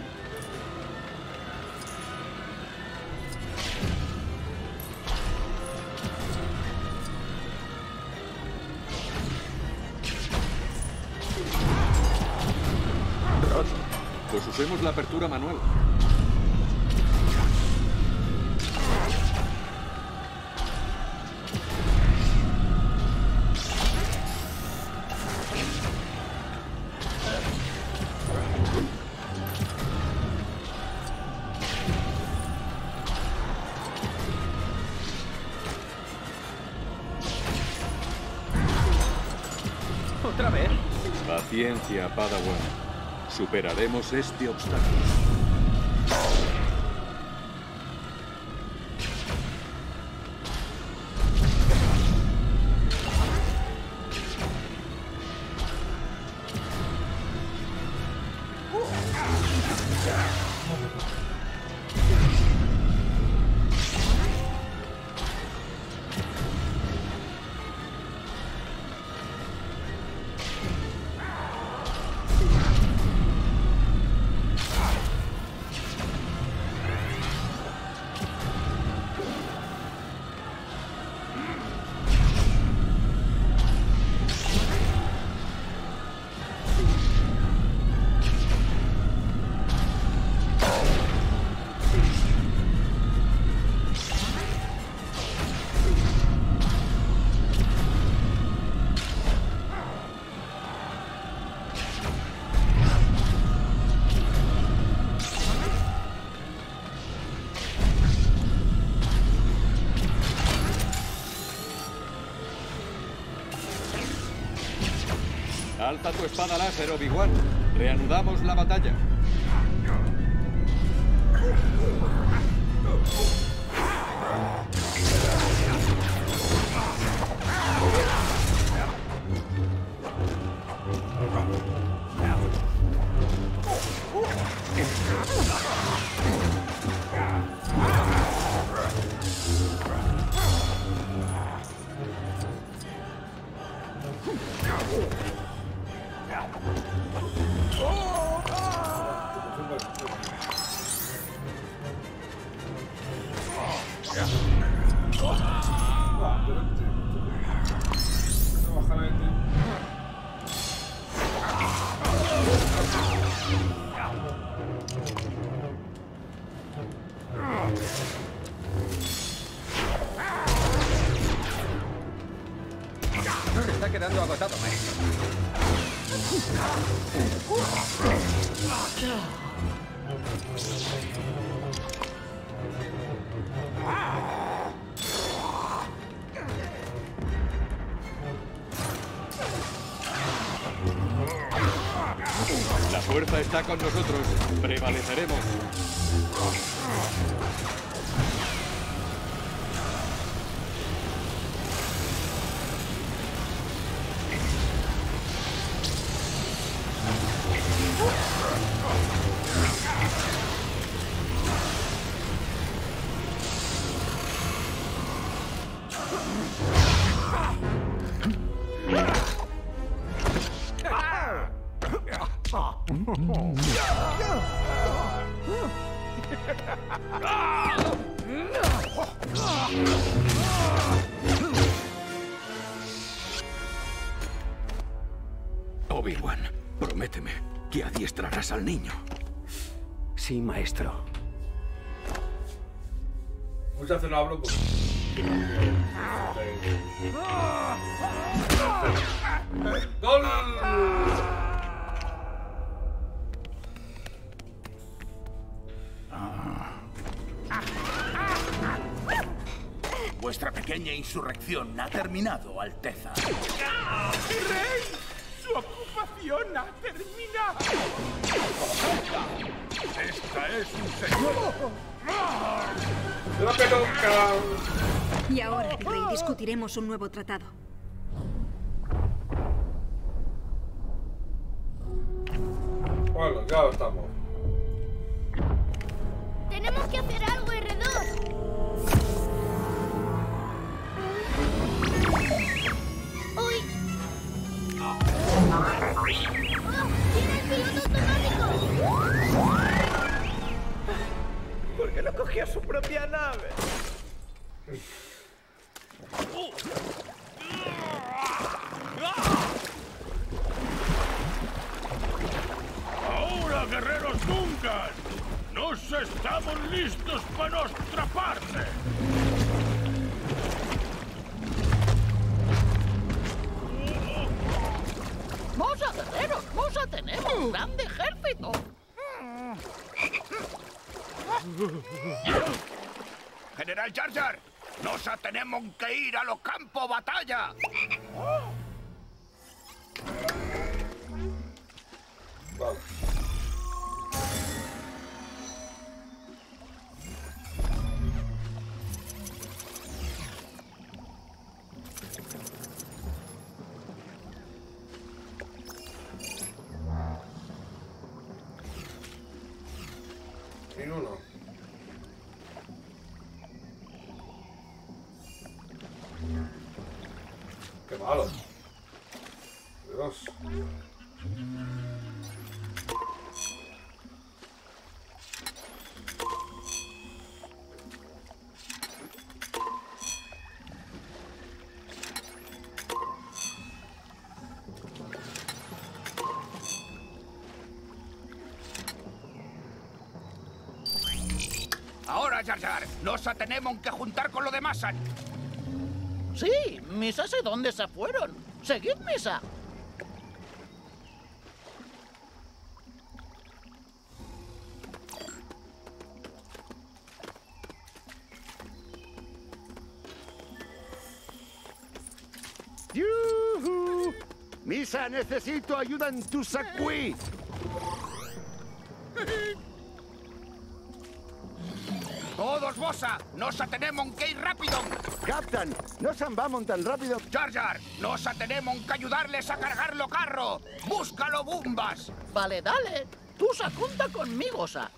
Roto. Pues usemos la apertura manual. ¿Otra vez? Paciencia, Padawan. Superaremos este obstáculo. Alza tu espada láser, Obi-Wan. Reanudamos la batalla. Se está quedando agotado, maestro. La fuerza está con nosotros. Prevaleceremos. Obi-Wan, prométeme que adiestrarás al niño. Sí, maestro. Muchas veces no hablo porque... ¡Gol! Vuestra pequeña insurrección ha terminado, Alteza. ¡Rey! ¡Su ocupación ha terminado! ¡Esta es un señor! ¡La peluca! Y ahora, Virrey, discutiremos un nuevo tratado. Bueno, ya estamos. Tenemos que hacer algo, R2. ¡Uy! ¡Tiene el piloto automático! ¿Por qué no cogió su propia nave? ¡Ahora, guerreros Duncan! ¡Nos estamos listos para nuestra parte! ¡Mosa, guerreros! ¡Mosa, tenemos un grande ejército! General Jar Jar, nos tenemos que ir a los campos batalla. Vale. Y uno. Qué malo. Dios. Ahora, Jar Jar, nos tenemos que juntar con lo de Masan. Sí, Misa sé dónde se fueron. Seguid, Misa. ¡Yuhu! Misa, necesito ayuda en tu sacui. Todos bossa, nos atenemos que ir rápido. Captain, no se'n vamos tan rápido. Jar Jar, nos atenemos que ayudarles a cargar lo carro. Búscalo, bombas. Vale, dale. Tú se junta conmigo, sa.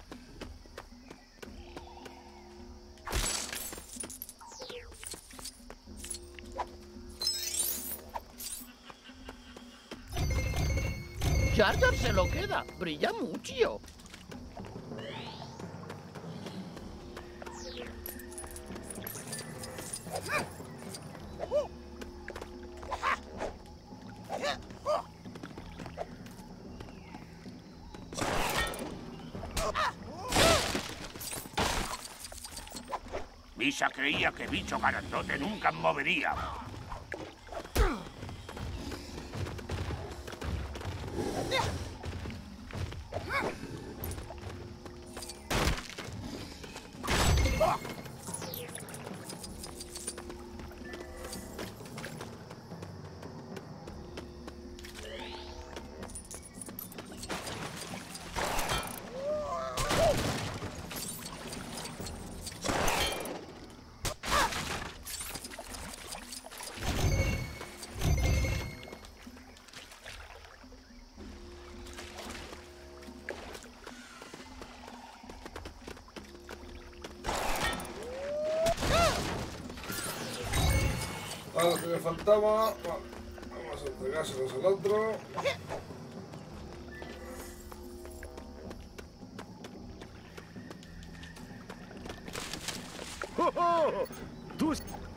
Jar Jar se lo queda. Brilla mucho. Misa creía que bicho grandote nunca movería. Ahora lo que me faltaba. Vamos a entregárselos al otro. ¡Tú!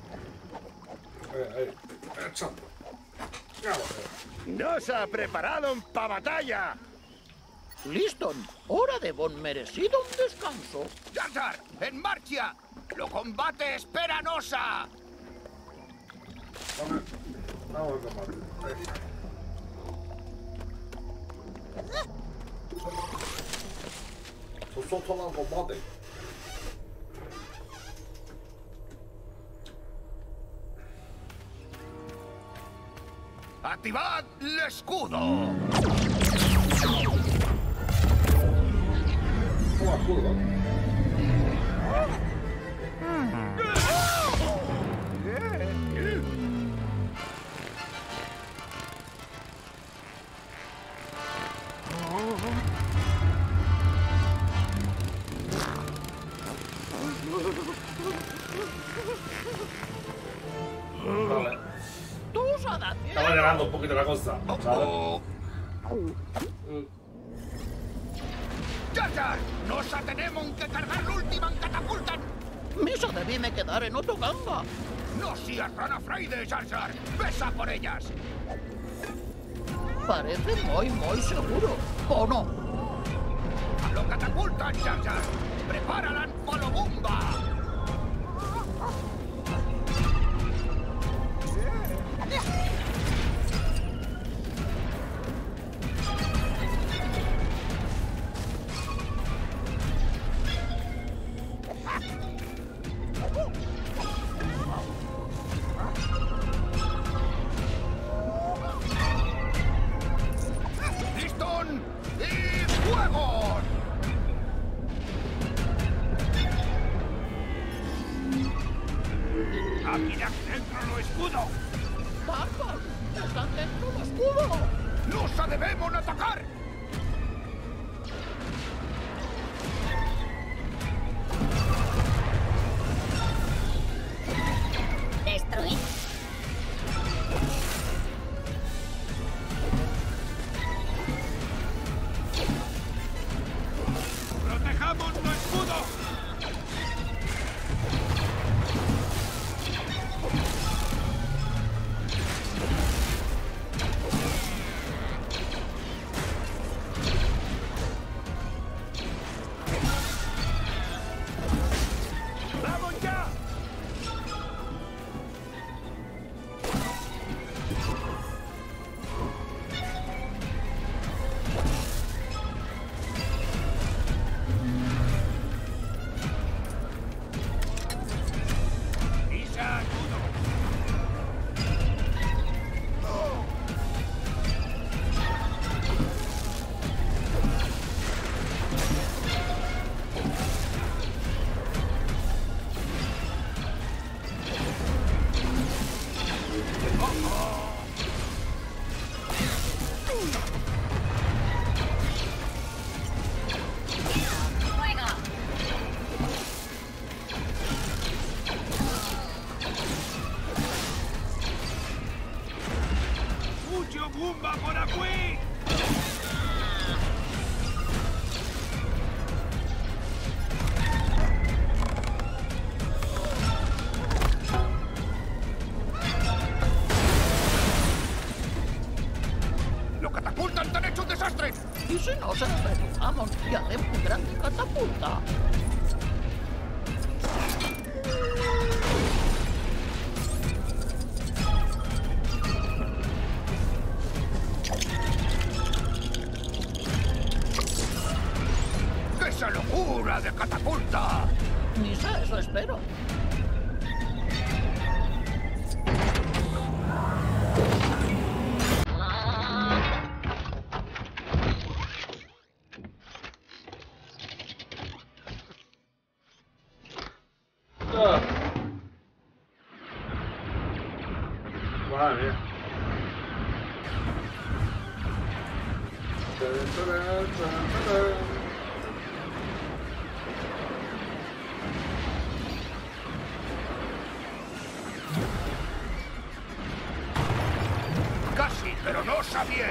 Ahí. Echando. ¡Nos ha preparado para batalla! Liston, hora de bon merecido un descanso. Jar Jar, en marcha. Lo combate espera Nosa. Vamos al combate. Nosotros al combate. ¡Activad el escudo! Toma escudo. Vale. Estaba ganando un poquito la cosa, ¿sabes? ¡Jar Jar! ¡Nos atenemos que cargar la última en catapulta! Misa debíme quedar en otro ganga. ¡No seas rana Fraide, Jar Jar! ¡Besa por ellas! Parece muy seguro. ¿O no? ¡A lo catapultan, Jar Jar! ¡Prepáralas para lo bomba! ¡Listón! ¡Y fuego! ¡Aquí dentro lo escudo! ¡Tarpas! ¡Están dentro del escudo! ¡Nos debemos atacar! Destruir. ¡Protejamos nuestro escudo! ¡Pumba por aquí! ¡Lo catapultan! ¡Te han hecho un desastre! ¿Y si no se lo retiramos y hacemos un grande catapulta? ¡Qué esa locura de catapulta! Ni sé, eso espero. Madre mía. Casi, pero no sabía.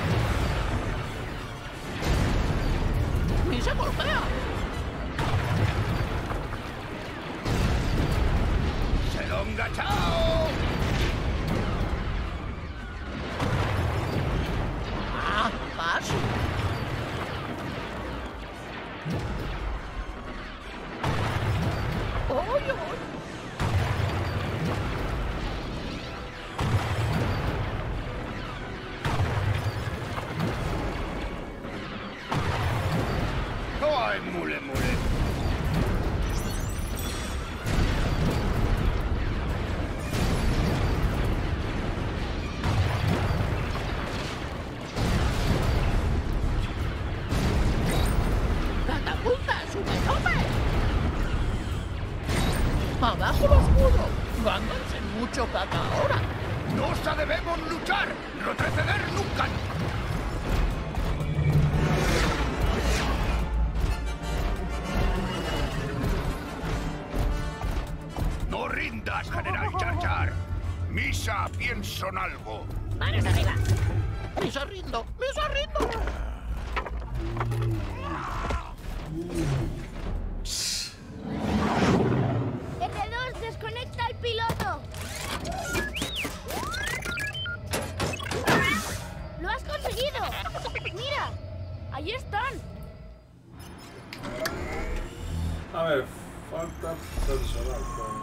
¡Ni se golpea! ¡Se lo han enganchado! ¡Ah, paso! ¡Oy, oy! ¡Ay, mule, mule! ¡Catapulta, sube, tope! ¡Abajo lo oscuro! ¡Gánganse mucho caca ahora! ¡No debemos luchar! ¡Retroceder nunca! ¡No rindas, General Jar Jar! ¡Misa, pienso en algo! ¡Manos arriba! ¡Misa rindo! ¡Misa rindo! R2, desconecta al piloto. ¡Lo has conseguido! ¡Mira! ¡Ahí están! A ver, falta personal.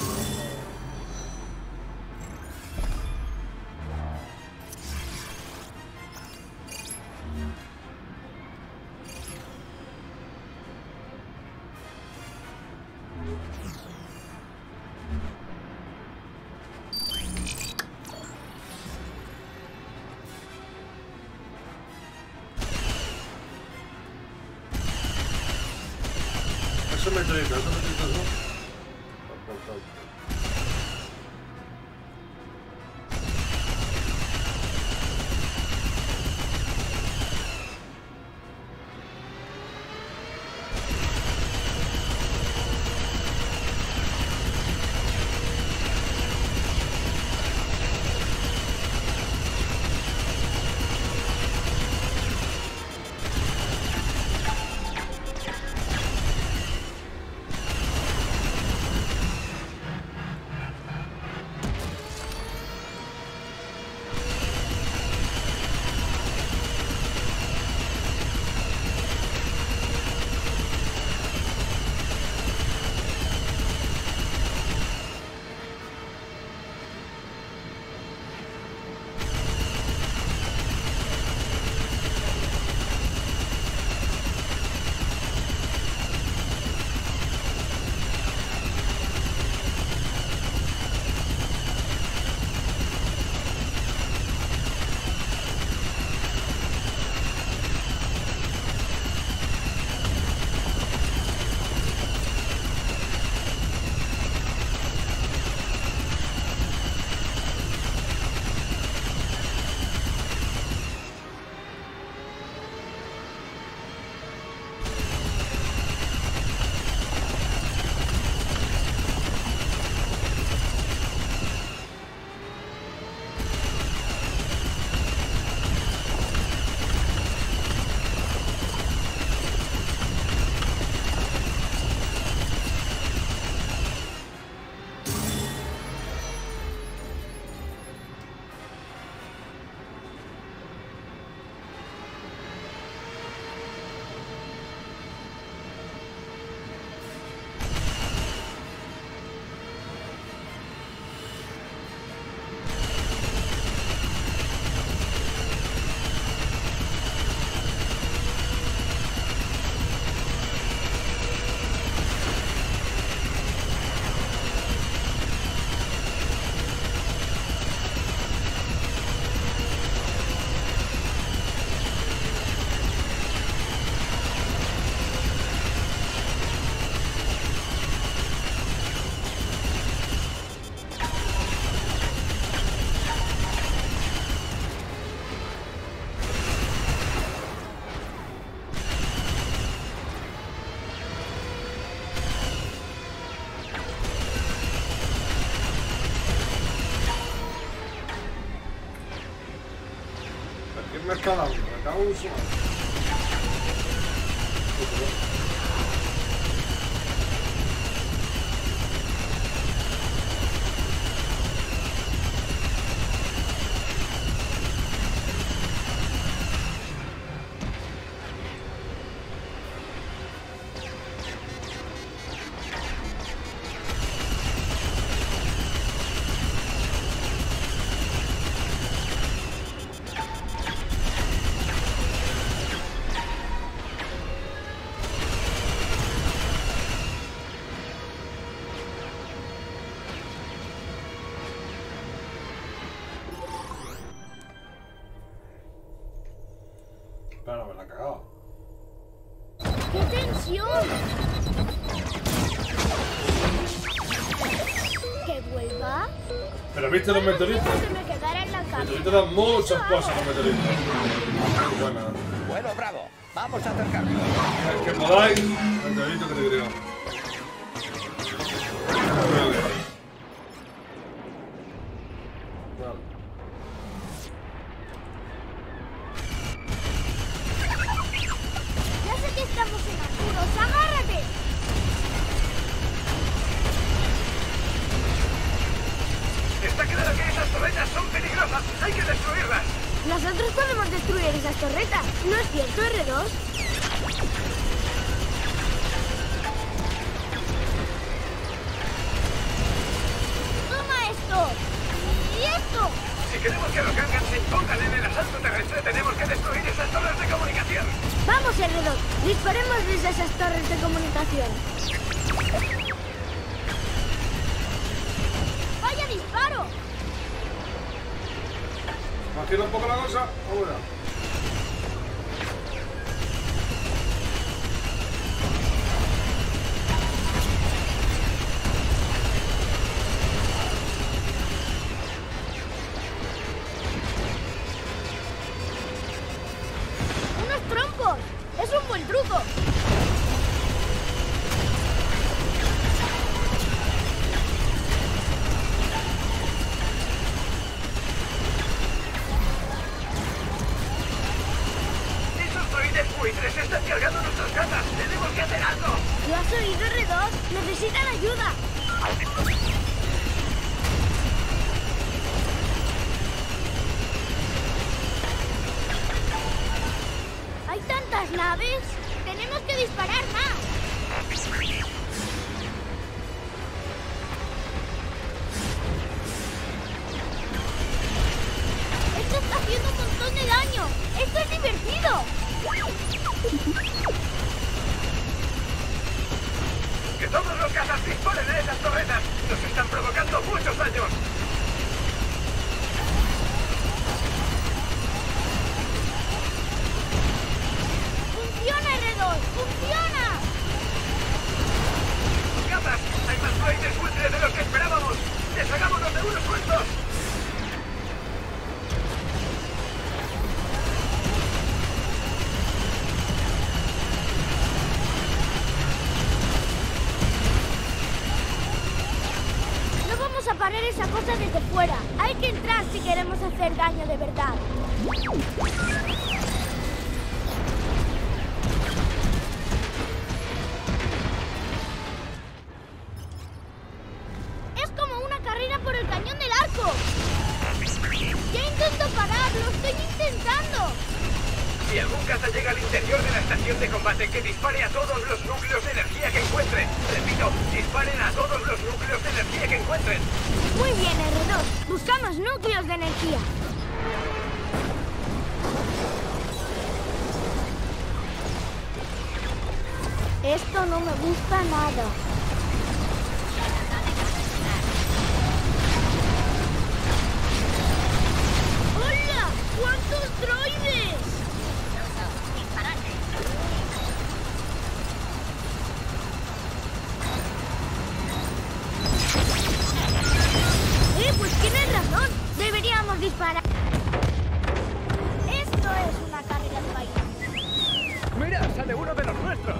Eso me traigo, ¿no? me he escalado, me cago en su... Pero me la he cagado. ¡Qué tensión! ¿Que vuelva? Pero viste los meteoritos. Se me quedara en la Los cama. meteoritos dan muchas cosas, los meteoritos. Muy buena. Bueno, bravo. Vamos a acercarnos. El que podáis, meteorito que te creo. Ya sé que estamos en apuros. ¡Agárrate! Está claro que esas torretas son peligrosas. Hay que destruirlas. Nosotros podemos destruir esas torretas. ¿No es cierto, R2? ¡Toma esto! ¡Y esto! Si queremos que los Gangan se impongan en el asalto terrestre, tenemos que destruir esas torres de comunicación. Vamos, R2. Disparemos desde esas torres de comunicación. ¡Vaya disparo! Imagina un poco la cosa. Ahora. ¡Unos troncos! ¡Es un buen truco! Esos droides buitres están cargando nuestras casas. Tenemos que hacer algo. ¿Lo has oído, R2? ¡Necesitan ayuda! ¿Hay tantas naves? ¡Tenemos que disparar más! ¡Esto está haciendo un montón de daño! ¡Esto es divertido! Que todos los cazas disparen a esas torretas. Nos están provocando muchos daños. ¡Funciona, R2! ¡Funciona! ¡Cazas! ¡Hay más droides buitres de los que esperábamos! ¡Deshagámonos de unos cuantos! No vamos a parar esa cosa desde fuera. Hay que entrar si queremos hacer daño de verdad. Es como una carrera por el cañón del arco. Ya intento pararlo, estoy intentando. Si algún caza llega al interior de la estación de combate, que dispare a todos los núcleos de energía que encuentren. Repito, disparen a todos los núcleos de energía que encuentren. Muy bien, R2. Buscamos núcleos de energía. Esto no me gusta nada. ¡Hola! ¡Cuántos droides! Pues tienes razón. Deberíamos disparar. Esto es una carrera de baile. ¡Mira! ¡Sale uno de los nuestros!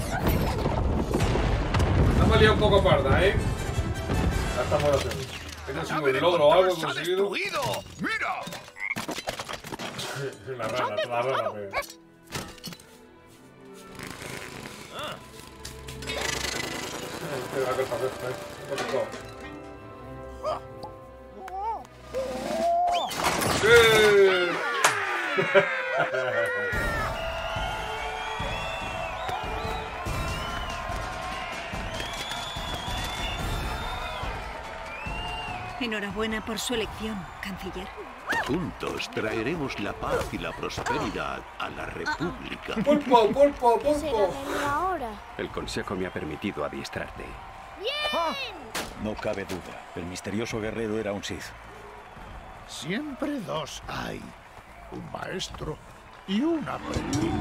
La hemos liado un poco parda, ¿eh? La estamos haciendo. Este es un logro o algo se ha conseguido. destruido! ¡Mira! La rana, Enhorabuena por su elección, canciller. Juntos traeremos la paz y la prosperidad a la República. ¡Pulpo! Ahora. El consejo me ha permitido adiestrarte. No cabe duda. El misterioso guerrero era un Sith. Siempre dos hay. Un maestro y un aprendiz.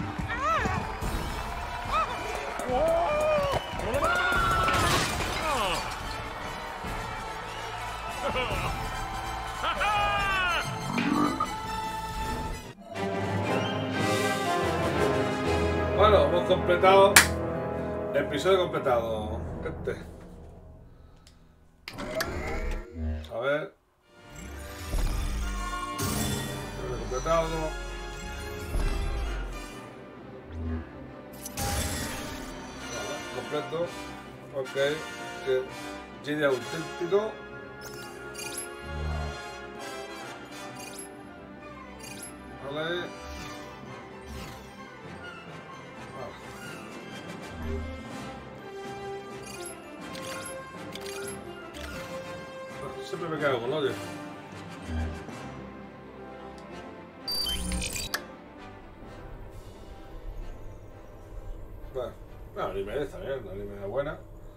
Bueno, hemos completado. Episodio completado. Gente. A ver. Episodio completado. Completo. Ok. Jedi auténtico. Vale. Siempre me cago con odio. Bueno, el anime está bien, el anime es buena.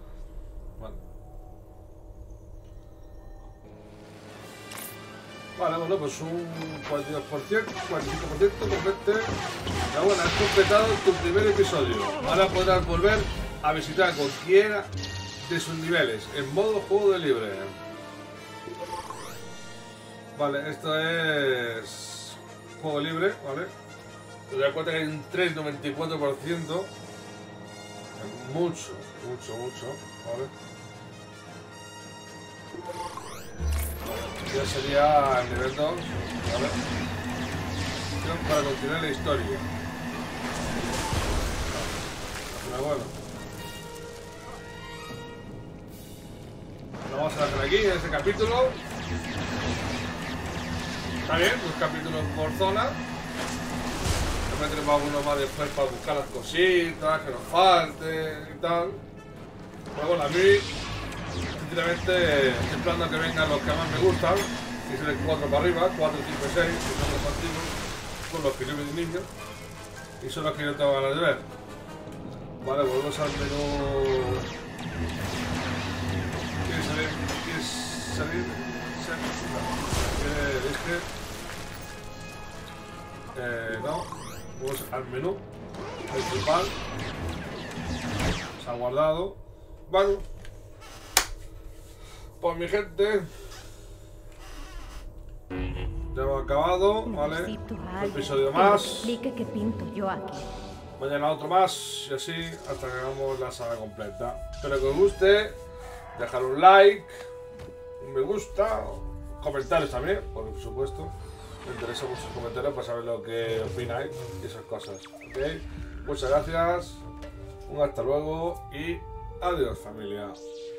Vale, bueno, pues un 42%, 45% complete. Ya bueno, has completado tu primer episodio. Ahora podrás volver a visitar cualquiera de sus niveles en modo juego de libre. Vale, esto es juego libre, ¿vale? Te doy cuenta que hay un 3,94%. Mucho, ¿vale? Ya sería el nivel 2, ¿vale? Para continuar la historia. Pero bueno. Lo vamos a dejar aquí en este capítulo. Está bien, los capítulos por zona. Después tenemos algunos más después para buscar las cositas que nos falten y tal. Pero bueno, a mí, sinceramente, estoy esperando a que vengan los que más me gustan. Que son el 4 para arriba, 4, 5 y 6, que son los antiguos, son los que yo me niño. Y son los que yo tengo ganas de ver. Vale, volvemos al menú. ¿Quieres salir? ¿Quieres salir? No, vamos al menú principal. Se ha guardado. Bueno, pues mi gente, ya hemos acabado, ¿vale? Un episodio más. Explique qué pinto yo aquí. Mañana otro más y así hasta que hagamos la saga completa. Espero que os guste. Dejar un like, un me gusta, comentarios también, por supuesto. Me interesan muchos comentarios para saber lo que opináis y esas cosas. ¿Okay? Muchas gracias, un hasta luego y adiós, familia.